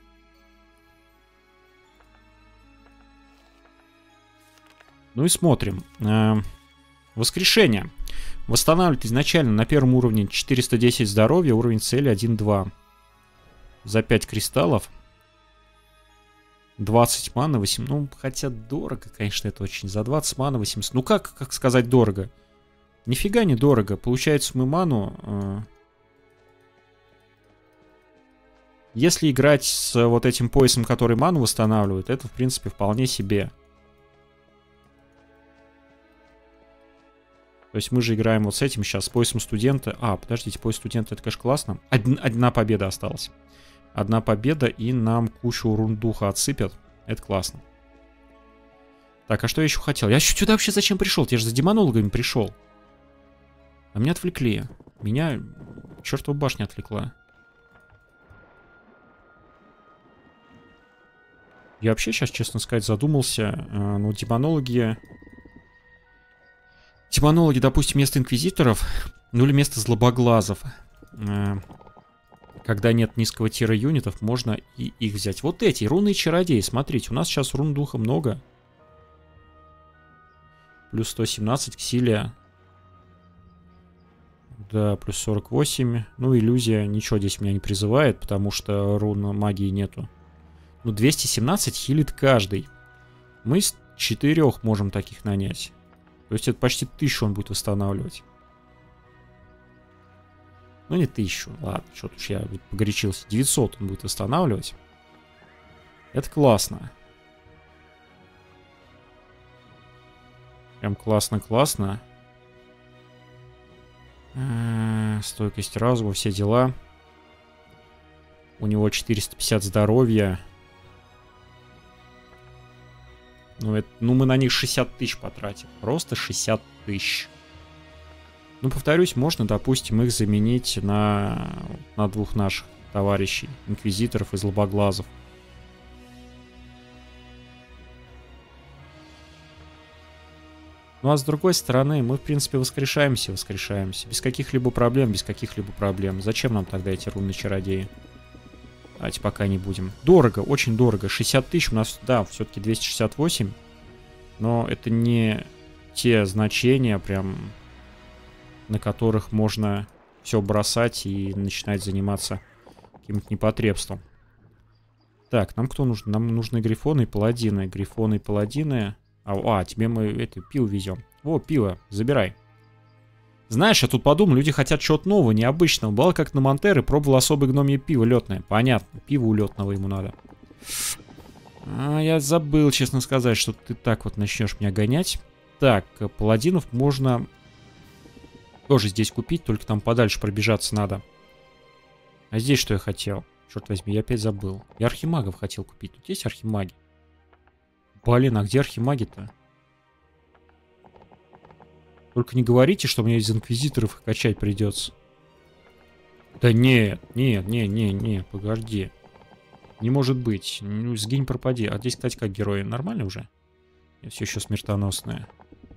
Speaker 1: Ну и смотрим. Воскрешение. Восстанавливает изначально на первом уровне четыреста десять здоровья, уровень цели один-два. За пять кристаллов. двадцать маны, восемь. Ну, хотя дорого, конечно, это очень. За двадцать маны восемьсот. Ну, как, как сказать дорого? Нифига не дорого. Получается, мы ману... Э... Если играть с вот этим поясом, который ману восстанавливает, это, в принципе, вполне себе. То есть мы же играем вот с этим сейчас, с поясом студента. А, подождите, пояс студента, это, конечно, классно. Одна, одна победа осталась. Одна победа, и нам кучу рундуха отсыпят. Это классно. Так, а что я еще хотел? Я сюда вообще зачем пришел? Я же за демонологами пришел. А меня отвлекли. Меня чертова башня отвлекла. Я вообще сейчас, честно сказать, задумался. Ну, демонологи... Демонологи, допустим, вместо инквизиторов, ну или вместо злобоглазов. Когда нет низкого тира юнитов, можно и их взять. Вот эти, руны и чародеи. Смотрите, у нас сейчас рун духа много. Плюс сто семнадцать к силе. Да, плюс сорок восемь. Ну, иллюзия ничего здесь меня не призывает, потому что рун магии нету. Ну, двести семнадцать хилит каждый. Мы с четырех можем таких нанять. То есть это почти тысячу он будет восстанавливать. Ну, не тысячу. Ладно, что-то уж я погорячился. девятьсот он будет восстанавливать. Это классно. Прям классно-классно. Стойкость разума, все дела. У него четыреста пятьдесят здоровья. Ну, это, ну, мы на них шестьдесят тысяч потратим. Просто шестьдесят тысяч. Ну, повторюсь, можно, допустим, их заменить на, на двух наших товарищей. Инквизиторов и злобоглазов. Ну, а с другой стороны, мы, в принципе, воскрешаемся, воскрешаемся. Без каких-либо проблем, без каких-либо проблем. Зачем нам тогда эти рунные чародеи? Давайте пока не будем. Дорого, очень дорого. шестьдесят тысяч у нас, да, все-таки двести шестьдесят восемь. Но это не те значения, прям, на которых можно все бросать и начинать заниматься каким-то непотребством. Так, нам кто нужен? Нам нужны грифоны и паладины. Грифоны и паладины... А, а, тебе мы это, пиво везем. О, пиво, забирай. Знаешь, я тут подумал, люди хотят чего-то нового, необычного. Бывало как на Монтере, пробовал особое гномье пиво летное. Понятно, пиво улетного ему надо. А, я забыл, честно сказать, что ты так вот начнешь меня гонять. Так, паладинов можно тоже здесь купить, только там подальше пробежаться надо. А здесь что я хотел? Черт возьми, я опять забыл. Я архимагов хотел купить. Тут есть архимаги? Блин, а где архимаги-то? Только не говорите, что мне из инквизиторов их качать придется. Да нет, нет, нет, нет, нет, подожди. Не может быть. Ну, сгинь, пропади. А здесь, кстати, как герои. Нормально уже? Все еще смертоносные.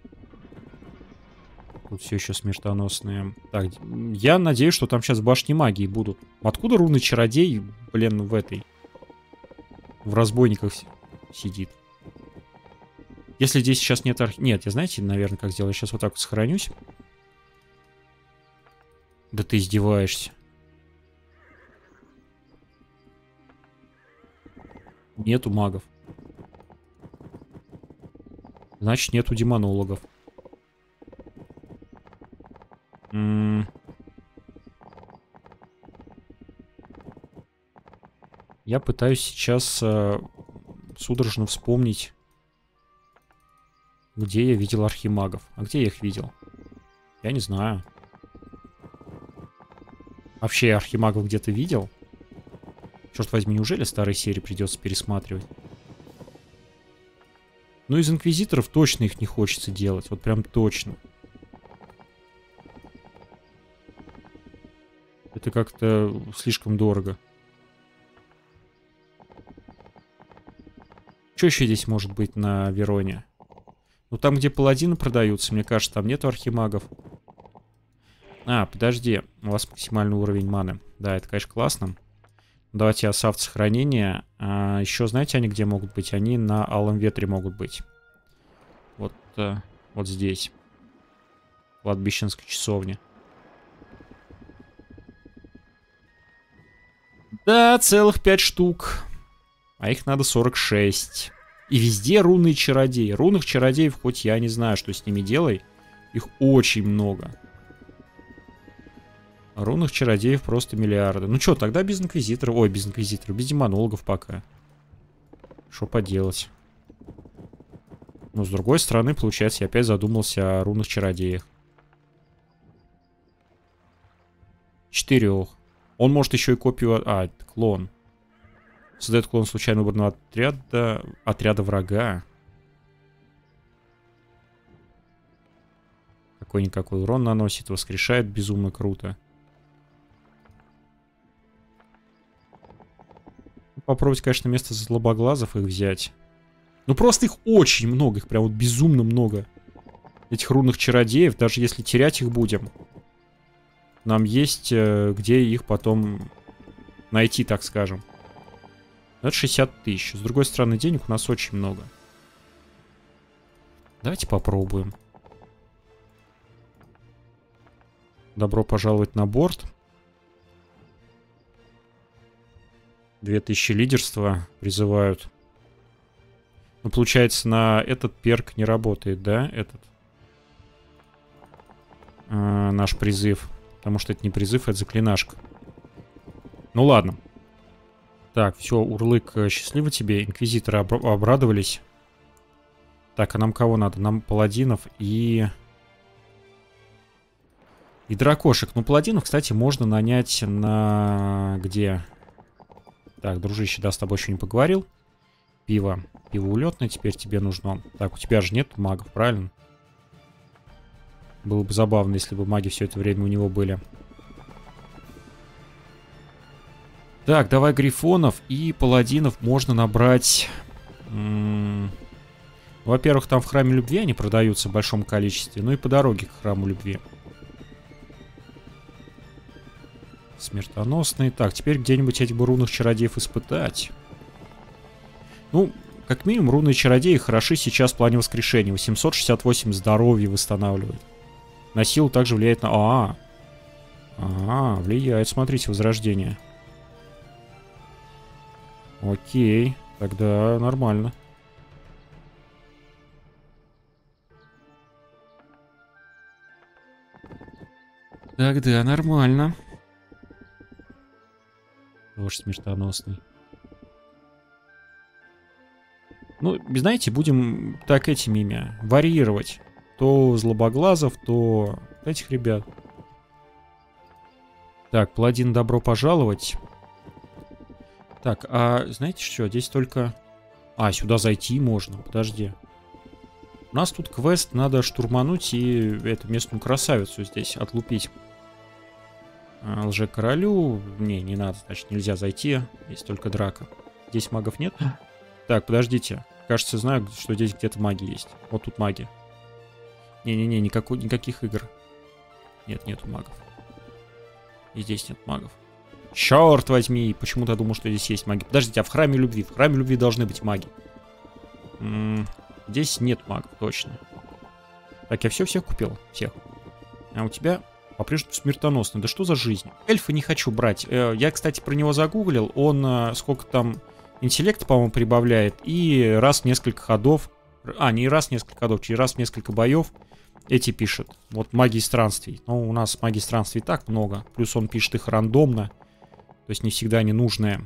Speaker 1: Тут все еще смертоносные. Так, я надеюсь, что там сейчас башни магии будут. Откуда руны чародей, блин, в этой... В разбойниках сидит? Если здесь сейчас нет арх... Нет, я знаете, наверное, как сделаю? Я сейчас вот так вот сохранюсь. Да ты издеваешься. Нету магов. Значит, нету демонологов. М-м- Я пытаюсь сейчас э, судорожно вспомнить, где я видел архимагов. А где я их видел? Я не знаю. Вообще я архимагов где-то видел? Черт возьми, неужели старые серии придется пересматривать? Ну, из инквизиторов точно их не хочется делать. Вот прям точно. Это как-то слишком дорого. Что еще здесь может быть на Вероне? Ну, там, где паладины продаются, мне кажется, там нету архимагов. А, подожди. У вас максимальный уровень маны. Да, это, конечно, классно. Давайте осавт сохранения. А еще, знаете, они где могут быть? Они на Алом Ветре могут быть. Вот, а, вот здесь. В кладбищенской часовне. Да, целых пять штук. А их надо сорок шесть. И везде рунные чародеи. Рунных чародеев, хоть я не знаю, что с ними делай, их очень много. Рунных чародеев просто миллиарды. Ну что, тогда без инквизиторов. Ой, без инквизиторов, без демонологов пока. Что поделать. Но с другой стороны, получается, я опять задумался о рунных чародеях. Четырех. Он может еще и копию... А, это клон. Создает клон случайно выбранного отряда... Отряда врага. Какой-никакой урон наносит. Воскрешает безумно круто. Попробовать, конечно, вместо злобоглазов их взять. Ну просто их очень много. Их прям вот безумно много. Этих рунных чародеев. Даже если терять их будем. Нам есть э, где их потом найти, так скажем. Это шестьдесят тысяч. С другой стороны, денег у нас очень много. Давайте попробуем. Добро пожаловать на борт. две тысячи лидерства призывают. Ну, получается, на этот перк не работает, да? Этот. А, наш призыв. Потому что это не призыв, это заклинашка. Ну ладно. Так, все, Урлык, счастливо тебе. Инквизиторы об обрадовались. Так, а нам кого надо? Нам паладинов и... И дракошек. Ну, паладинов, кстати, можно нанять на... Где? Так, дружище, да, с тобой еще не поговорил. Пиво. Пиво улетное теперь тебе нужно. Так, у тебя же нет магов, правильно? Было бы забавно, если бы маги все это время у него были. Так, давай грифонов и паладинов можно набрать. Во-первых, там в Храме Любви они продаются в большом количестве. Ну и по дороге к Храму Любви. Смертоносные. Так, теперь где-нибудь этих бы рунных чародеев испытать. Ну, как минимум, рунные чародеи хороши сейчас в плане воскрешения. восемьсот шестьдесят восемь здоровья восстанавливает. На силу также влияет на... А, -а, -а влияет, смотрите, возрождение. Окей, тогда нормально. Тогда нормально. Тоже смертоносный. Ну, знаете, будем так этими ими варьировать. То злобоглазов, то этих ребят. Так, паладин, добро пожаловать. Так, а знаете что, здесь только... А, сюда зайти можно, подожди. У нас тут квест, надо штурмануть и эту местную красавицу здесь отлупить. А, лже-королю... Не, не надо, значит, нельзя зайти. Есть только драка. Здесь магов нет? Так, подождите. Кажется, знаю, что здесь где-то маги есть. Вот тут маги. Не-не-не, никаких игр. Нет, нету магов. И здесь нет магов. Черт возьми, почему-то я думал, что здесь есть маги. Подождите, а в Храме Любви? В Храме Любви должны быть маги. М -м, здесь нет магов, точно. Так, я все всех купил? Всех. А у тебя по-прежнему смертоносный. Да что за жизнь? Эльфа не хочу брать. Я, кстати, про него загуглил. Он сколько там интеллекта, по-моему, прибавляет. И раз в несколько ходов... А, не раз в несколько ходов, через раз в несколько боев эти пишет. Вот магии странствий. Ну, у нас магии странствий так много. Плюс он пишет их рандомно. То есть не всегда ненужные.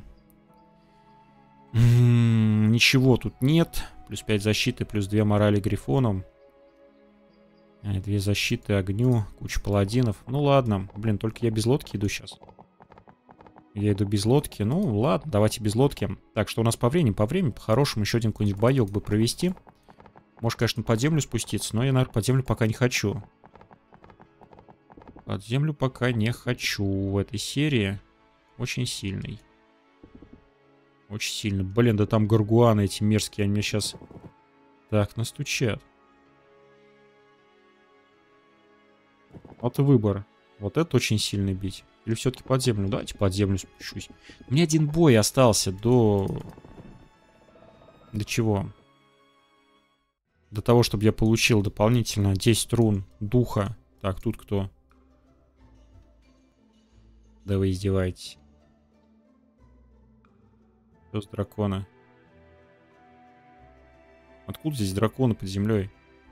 Speaker 1: М-м, ничего тут нет. Плюс пять защиты, плюс две морали грифоном. две защиты огню, куча паладинов. Ну ладно, блин, только я без лодки иду сейчас. Я иду без лодки. Ну ладно, давайте без лодки. Так, что у нас по времени? По времени, по-хорошему, еще один какой-нибудь боек бы провести. Может, конечно, под землю спуститься, но я, наверное, под землю пока не хочу. Под землю пока не хочу в этой серии. Очень сильный. Очень сильно. Блин, да там гаргуаны эти мерзкие, они мне сейчас так настучат. Вот и выбор. Вот это очень сильно бить. Или все-таки под землю? Давайте под землю спущусь. У меня один бой остался до... До чего? До того, чтобы я получил дополнительно десять рун духа. Так, тут кто? Да вы издеваетесь. Пёс дракона. Откуда здесь драконы под землей?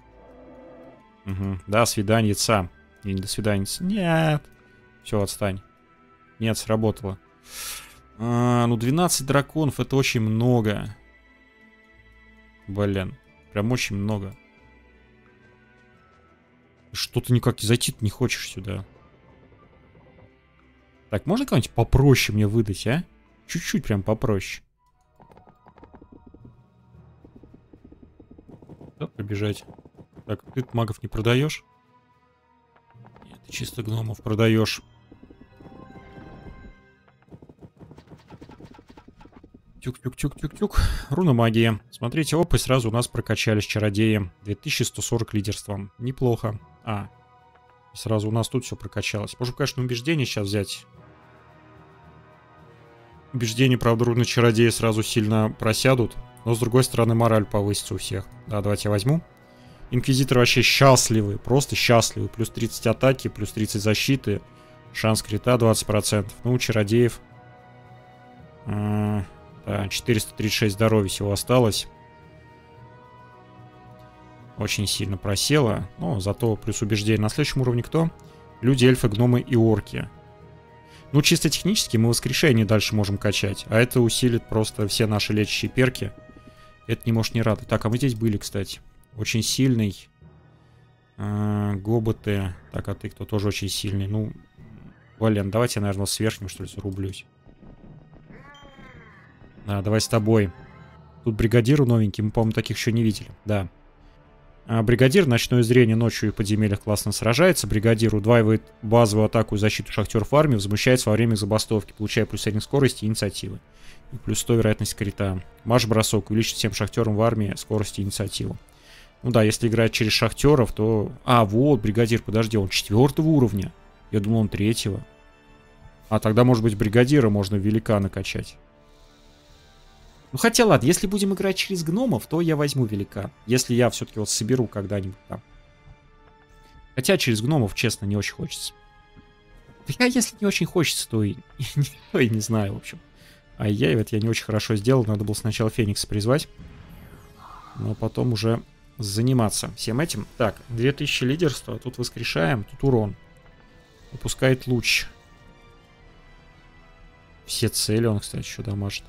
Speaker 1: Угу. Да, свиданьица. И не до свиданица. Нет. Все, отстань. Нет, сработало. А, ну, двенадцать драконов это очень много. Блин. Прям очень много. Что ты никак зайти-то не хочешь сюда? Так, можно кого-нибудь попроще мне выдать, а? Чуть-чуть прям попроще. Да, побежать. Так, ты магов не продаешь? Нет, ты чисто гномов продаешь. Тюк-тюк-тюк-тюк-тюк. Руна магии. Смотрите, оп, и сразу у нас прокачались чародеи. две тысячи сто сорок лидерством. Неплохо. А, сразу у нас тут все прокачалось. Можем, конечно, убеждение сейчас взять. Убеждения, правда, руны чародеи сразу сильно просядут. Но, с другой стороны, мораль повысится у всех. Да, давайте я возьму. Инквизиторы вообще счастливы. Просто счастливы. Плюс тридцать атаки, плюс тридцать защиты. Шанс крита двадцать процентов. Ну, у чародеев... Да, четыреста тридцать шесть здоровья всего осталось. Очень сильно просело. Но зато плюс убеждение. На следующем уровне кто? Люди, эльфы, гномы и орки. Ну, чисто технически мы воскрешение дальше можем качать. А это усилит просто все наши лечащие перки. Это не может не радовать. Так, а мы здесь были, кстати. Очень сильный. А, гоботы. Так, а ты кто? Тоже очень сильный. Ну, Вален, давайте я, наверное, с верхним, что ли, зарублюсь. Да, давай с тобой. Тут бригадиру новенький. Мы, по-моему, таких еще не видели. Да. А бригадир, ночное зрение, ночью и в подземельях классно сражается. Бригадир удваивает базовую атаку и защиту шахтеров в армии, возмущается во время забастовки, получая плюс один скорости и инициативы. И плюс сто вероятность крита. Марш-бросок увеличит всем шахтерам в армии скорость и инициативу. Ну да, если играть через шахтеров, то... А, вот, бригадир, подожди, он четвертого уровня. Я думал, он третьего. А тогда, может быть, бригадира можно велика накачать. Ну хотя ладно, если будем играть через гномов, то я возьму велика. Если я все-таки вот соберу когда-нибудь там. Хотя через гномов, честно, не очень хочется. А если не очень хочется, то и, то и не знаю, в общем. А я вот я не очень хорошо сделал. Надо было сначала Феникса призвать. Но потом уже заниматься всем этим. Так, две тысячи лидерства. Тут воскрешаем, тут урон. Выпускает луч. Все цели он, кстати, еще дамажит.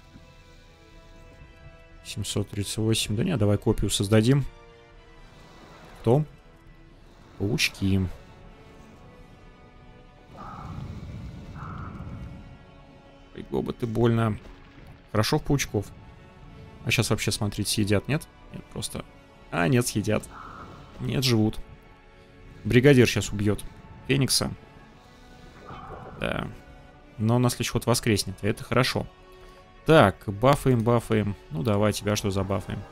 Speaker 1: семьсот тридцать восемь. Да не, давай копию создадим. Кто? Паучки. Ой, гоботы больно. Хорошо в паучков. А сейчас вообще, смотрите, съедят, нет? Нет, просто... А, нет, съедят. Нет, живут. Бригадир сейчас убьет Феникса. Да. Но на следующий ход воскреснет. И это хорошо. Так, бафаем, бафаем. Ну, давай, тебя что забафаем.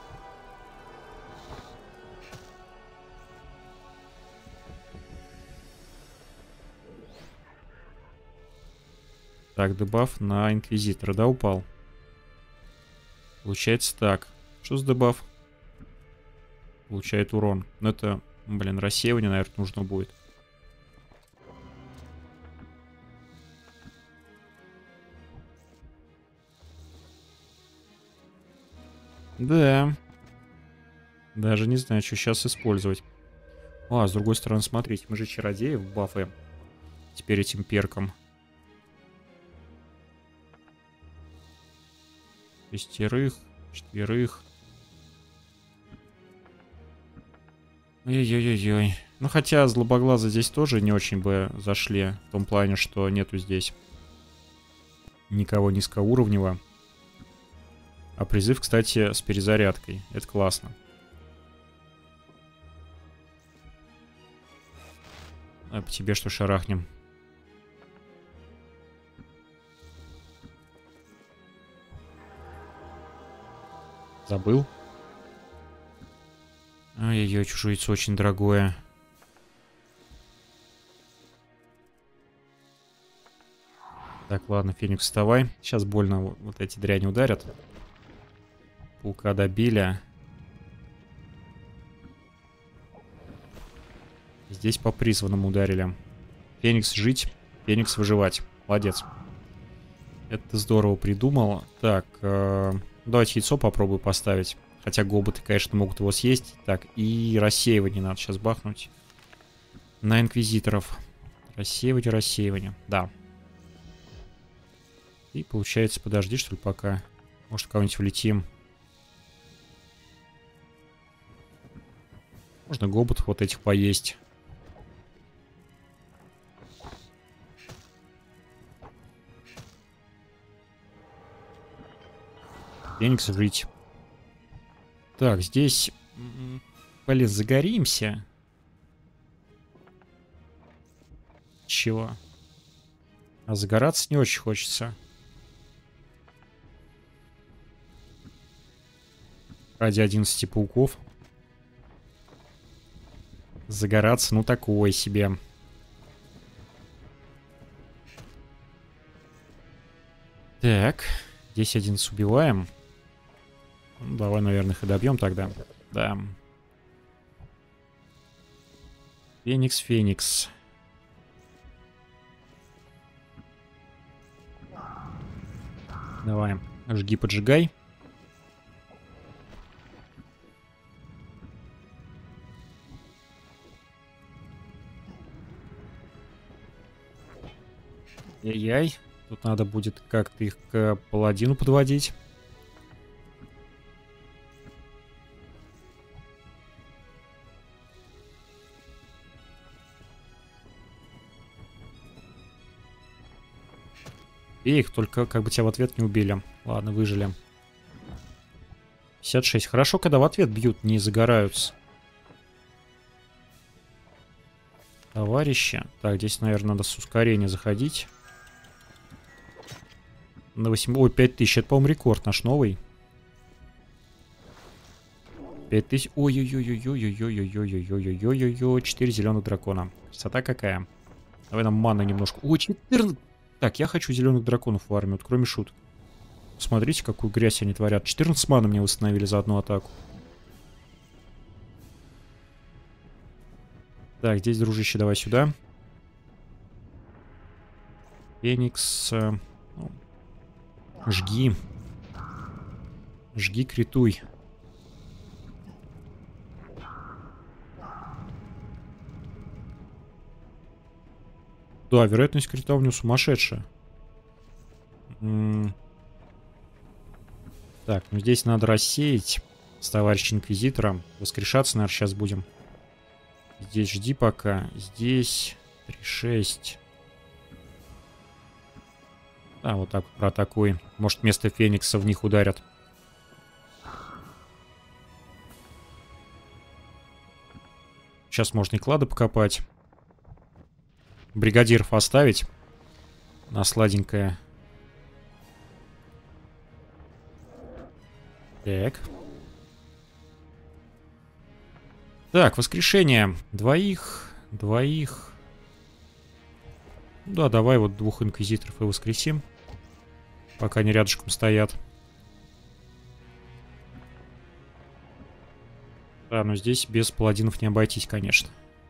Speaker 1: Так, дебаф на Инквизитора, да, упал? Получается так. Что за дебаф? Получает урон. Ну, это, блин, рассеивание, наверное, нужно будет. Да. Даже не знаю, что сейчас использовать. А, с другой стороны, смотрите, мы же чародеев бафаем. Теперь этим перком. Шестерых, четверых. Ой-ой-ой-ой. Ну, хотя злобоглазы здесь тоже не очень бы зашли. В том плане, что нету здесь никого низкоуровневого. А призыв, кстати, с перезарядкой. Это классно. А по тебе что шарахнем? Забыл? Ай-яй-яй, чужое яйцо очень дорогое. Так, ладно, Феникс, вставай. Сейчас больно вот, вот эти дряни ударят. Паука добили. Здесь по призванному ударили. Феникс жить, Феникс выживать. Молодец. Это ты здорово придумал. Так, э, давайте яйцо попробую поставить. Хотя гоботы, конечно, могут его съесть. Так, и рассеивание надо сейчас бахнуть. На инквизиторов. Рассеивание, рассеивание. Да. И получается, подожди, что ли, пока. Может, кого-нибудь влетим. Можно гоботов вот этих поесть. Феникс жить. Так, здесь... Блин, загоримся. Чего? А загораться не очень хочется. Ради одиннадцати пауков. Загораться, ну такое себе. Так, здесь одиннадцать убиваем. Ну, давай, наверное, их и добьем тогда. Да. Феникс, Феникс. Давай, жги, поджигай. Яй-яй. Тут надо будет как-то их к паладину подводить. И их только как бы тебя в ответ не убили. Ладно, выжили. пятьдесят шесть. Хорошо, когда в ответ бьют, не загораются. Товарищи. Так, здесь, наверное, надо с ускорения заходить. На восемь... Ой, пять тысяч. Это, по-моему, рекорд наш новый. пять тысяч. Ой-ой-ой-ой-ой-ой-ой-ой-ой-ой-ой-ой-ой-ой. четыре зеленых дракона. Красота какая. Давай нам маны немножко. Ой, четырнадцать. Так, я хочу зеленых драконов в армию, вот кроме шуток. Смотрите, какую грязь они творят. четырнадцать маны мне восстановили за одну атаку. Так, здесь, дружище, давай сюда. Феникс. Э, ну, жги. Жги, критуй. Да, вероятность крита у него сумасшедшая. М -м так, ну здесь надо рассеять с товарищем инквизитором. Воскрешаться, наверное, сейчас будем. Здесь жди пока. Здесь три шесть. Да, вот так вот проатакуй. Может, вместо Феникса в них ударят. Сейчас можно и клады покопать. Бригадиров оставить. На сладенькое. Так. Так, воскрешение. Двоих. Двоих. Да, давай вот двух инквизиторов и воскресим. Пока они рядышком стоят. Да, но здесь без паладинов не обойтись, конечно.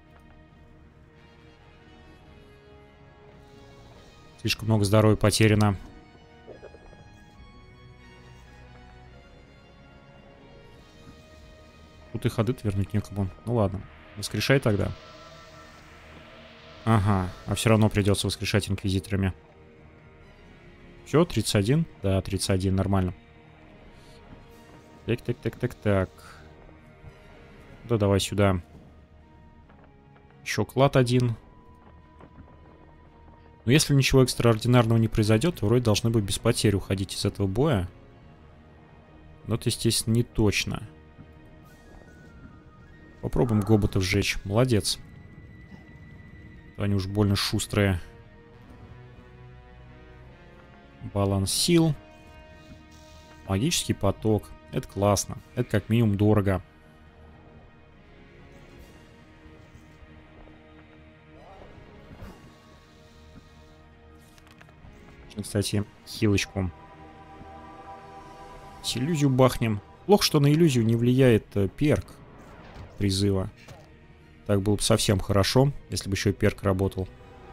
Speaker 1: Слишком много здоровья потеряно. Тут и ходы-то вернуть некому. Ну ладно, воскрешай тогда. Ага, а все равно придется воскрешать инквизиторами. Все, тридцать один? Да, тридцать один, нормально. Так, так, так, так, так. Да, давай сюда. Еще клад один. Но если ничего экстраординарного не произойдет, то вроде должны быть без потерь уходить из этого боя. Но это, естественно, не точно. Попробуем гоботов сжечь. Молодец. Они уж больно шустрые. Баланс сил. Магический поток. Это классно. Это как минимум дорого. Кстати, хилочку. С иллюзию бахнем. Плохо, что на иллюзию не влияет э, перк призыва. Так было бы совсем хорошо, если бы еще и перк работал.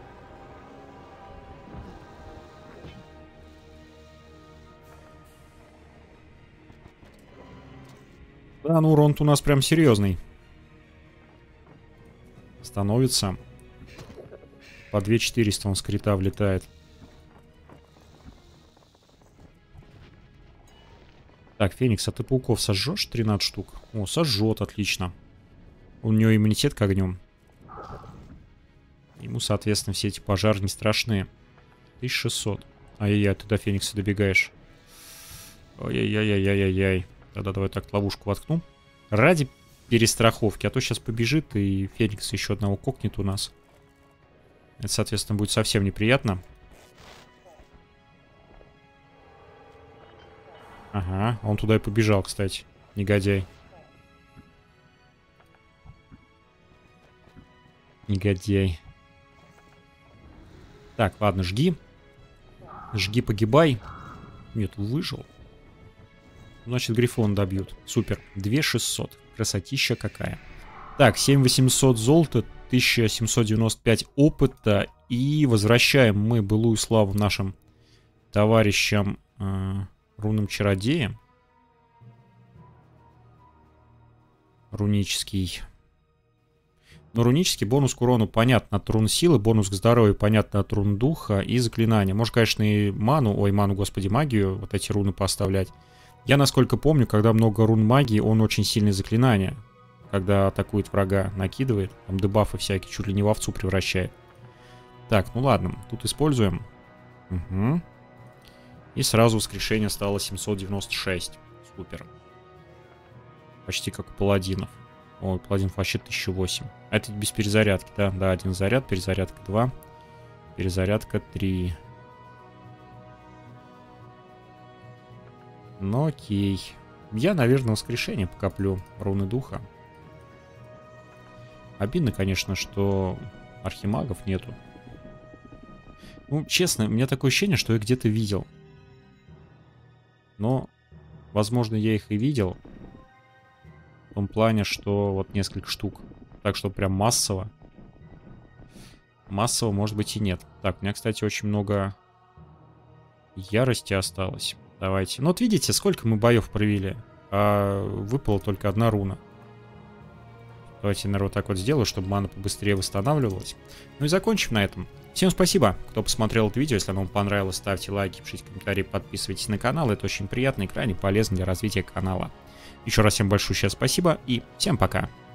Speaker 1: Да, ну урон у нас прям серьезный. Становится. По две тысячи четыреста он с крита влетает. Так, Феникс, а ты пауков сожжешь? тринадцать штук. О, сожжет, отлично. У него иммунитет к огню. Ему, соответственно, все эти пожары не страшны. тысяча шестьсот. Ай-яй-яй, ты до Феникса добегаешь. Ой-яй-яй-яй-яй-яй. Тогда давай так ловушку воткну. Ради перестраховки. А то сейчас побежит и Феникс еще одного кокнет у нас. Это, соответственно, будет совсем неприятно. Ага, он туда и побежал, кстати. Негодяй. Негодяй. Так, ладно, жги. Жги, погибай. Нет, выжил. Значит, Грифон добьют. Супер. две тысячи шестьсот. Красотища какая. Так, семь тысяч восемьсот золота, тысяча семьсот девяносто пять опыта. И возвращаем мы былую славу нашим товарищам э, рунным чародеям. Рунический. Ну, рунический бонус к урону понятно от рун силы, бонус к здоровью понятно от рун духа и заклинания. Может, конечно, и ману, ой, ману, господи, магию, вот эти руны поставлять. Я, насколько помню, когда много рун магии, он очень сильное заклинание. Когда атакует врага, накидывает, там дебафы всякие, чуть ли не в овцу превращает. Так, ну ладно, тут используем. Угу. И сразу воскрешение стало семьсот девяносто шесть. Супер. Почти как у паладинов. Ой, паладинов вообще тысяча восемь. А это без перезарядки, да? Да, один заряд, перезарядка два. Перезарядка три. Ну окей. Я, наверное, воскрешение покоплю. Руны духа. Обидно, конечно, что архимагов нету. Ну, честно, у меня такое ощущение, что я где-то видел. Но, возможно, я их и видел. В том плане, что вот несколько штук. Так что прям массово. Массово, может быть, и нет. Так, у меня, кстати, очень много ярости осталось. Давайте. Ну вот видите, сколько мы боев провели. А выпала только одна руна. Давайте, наверное, вот так вот сделаю, чтобы мана побыстрее восстанавливалась. Ну и закончим на этом. Всем спасибо, кто посмотрел это видео. Если оно вам понравилось, ставьте лайки, пишите комментарии, подписывайтесь на канал. Это очень приятно и крайне полезно для развития канала. Еще раз всем большое спасибо и всем пока.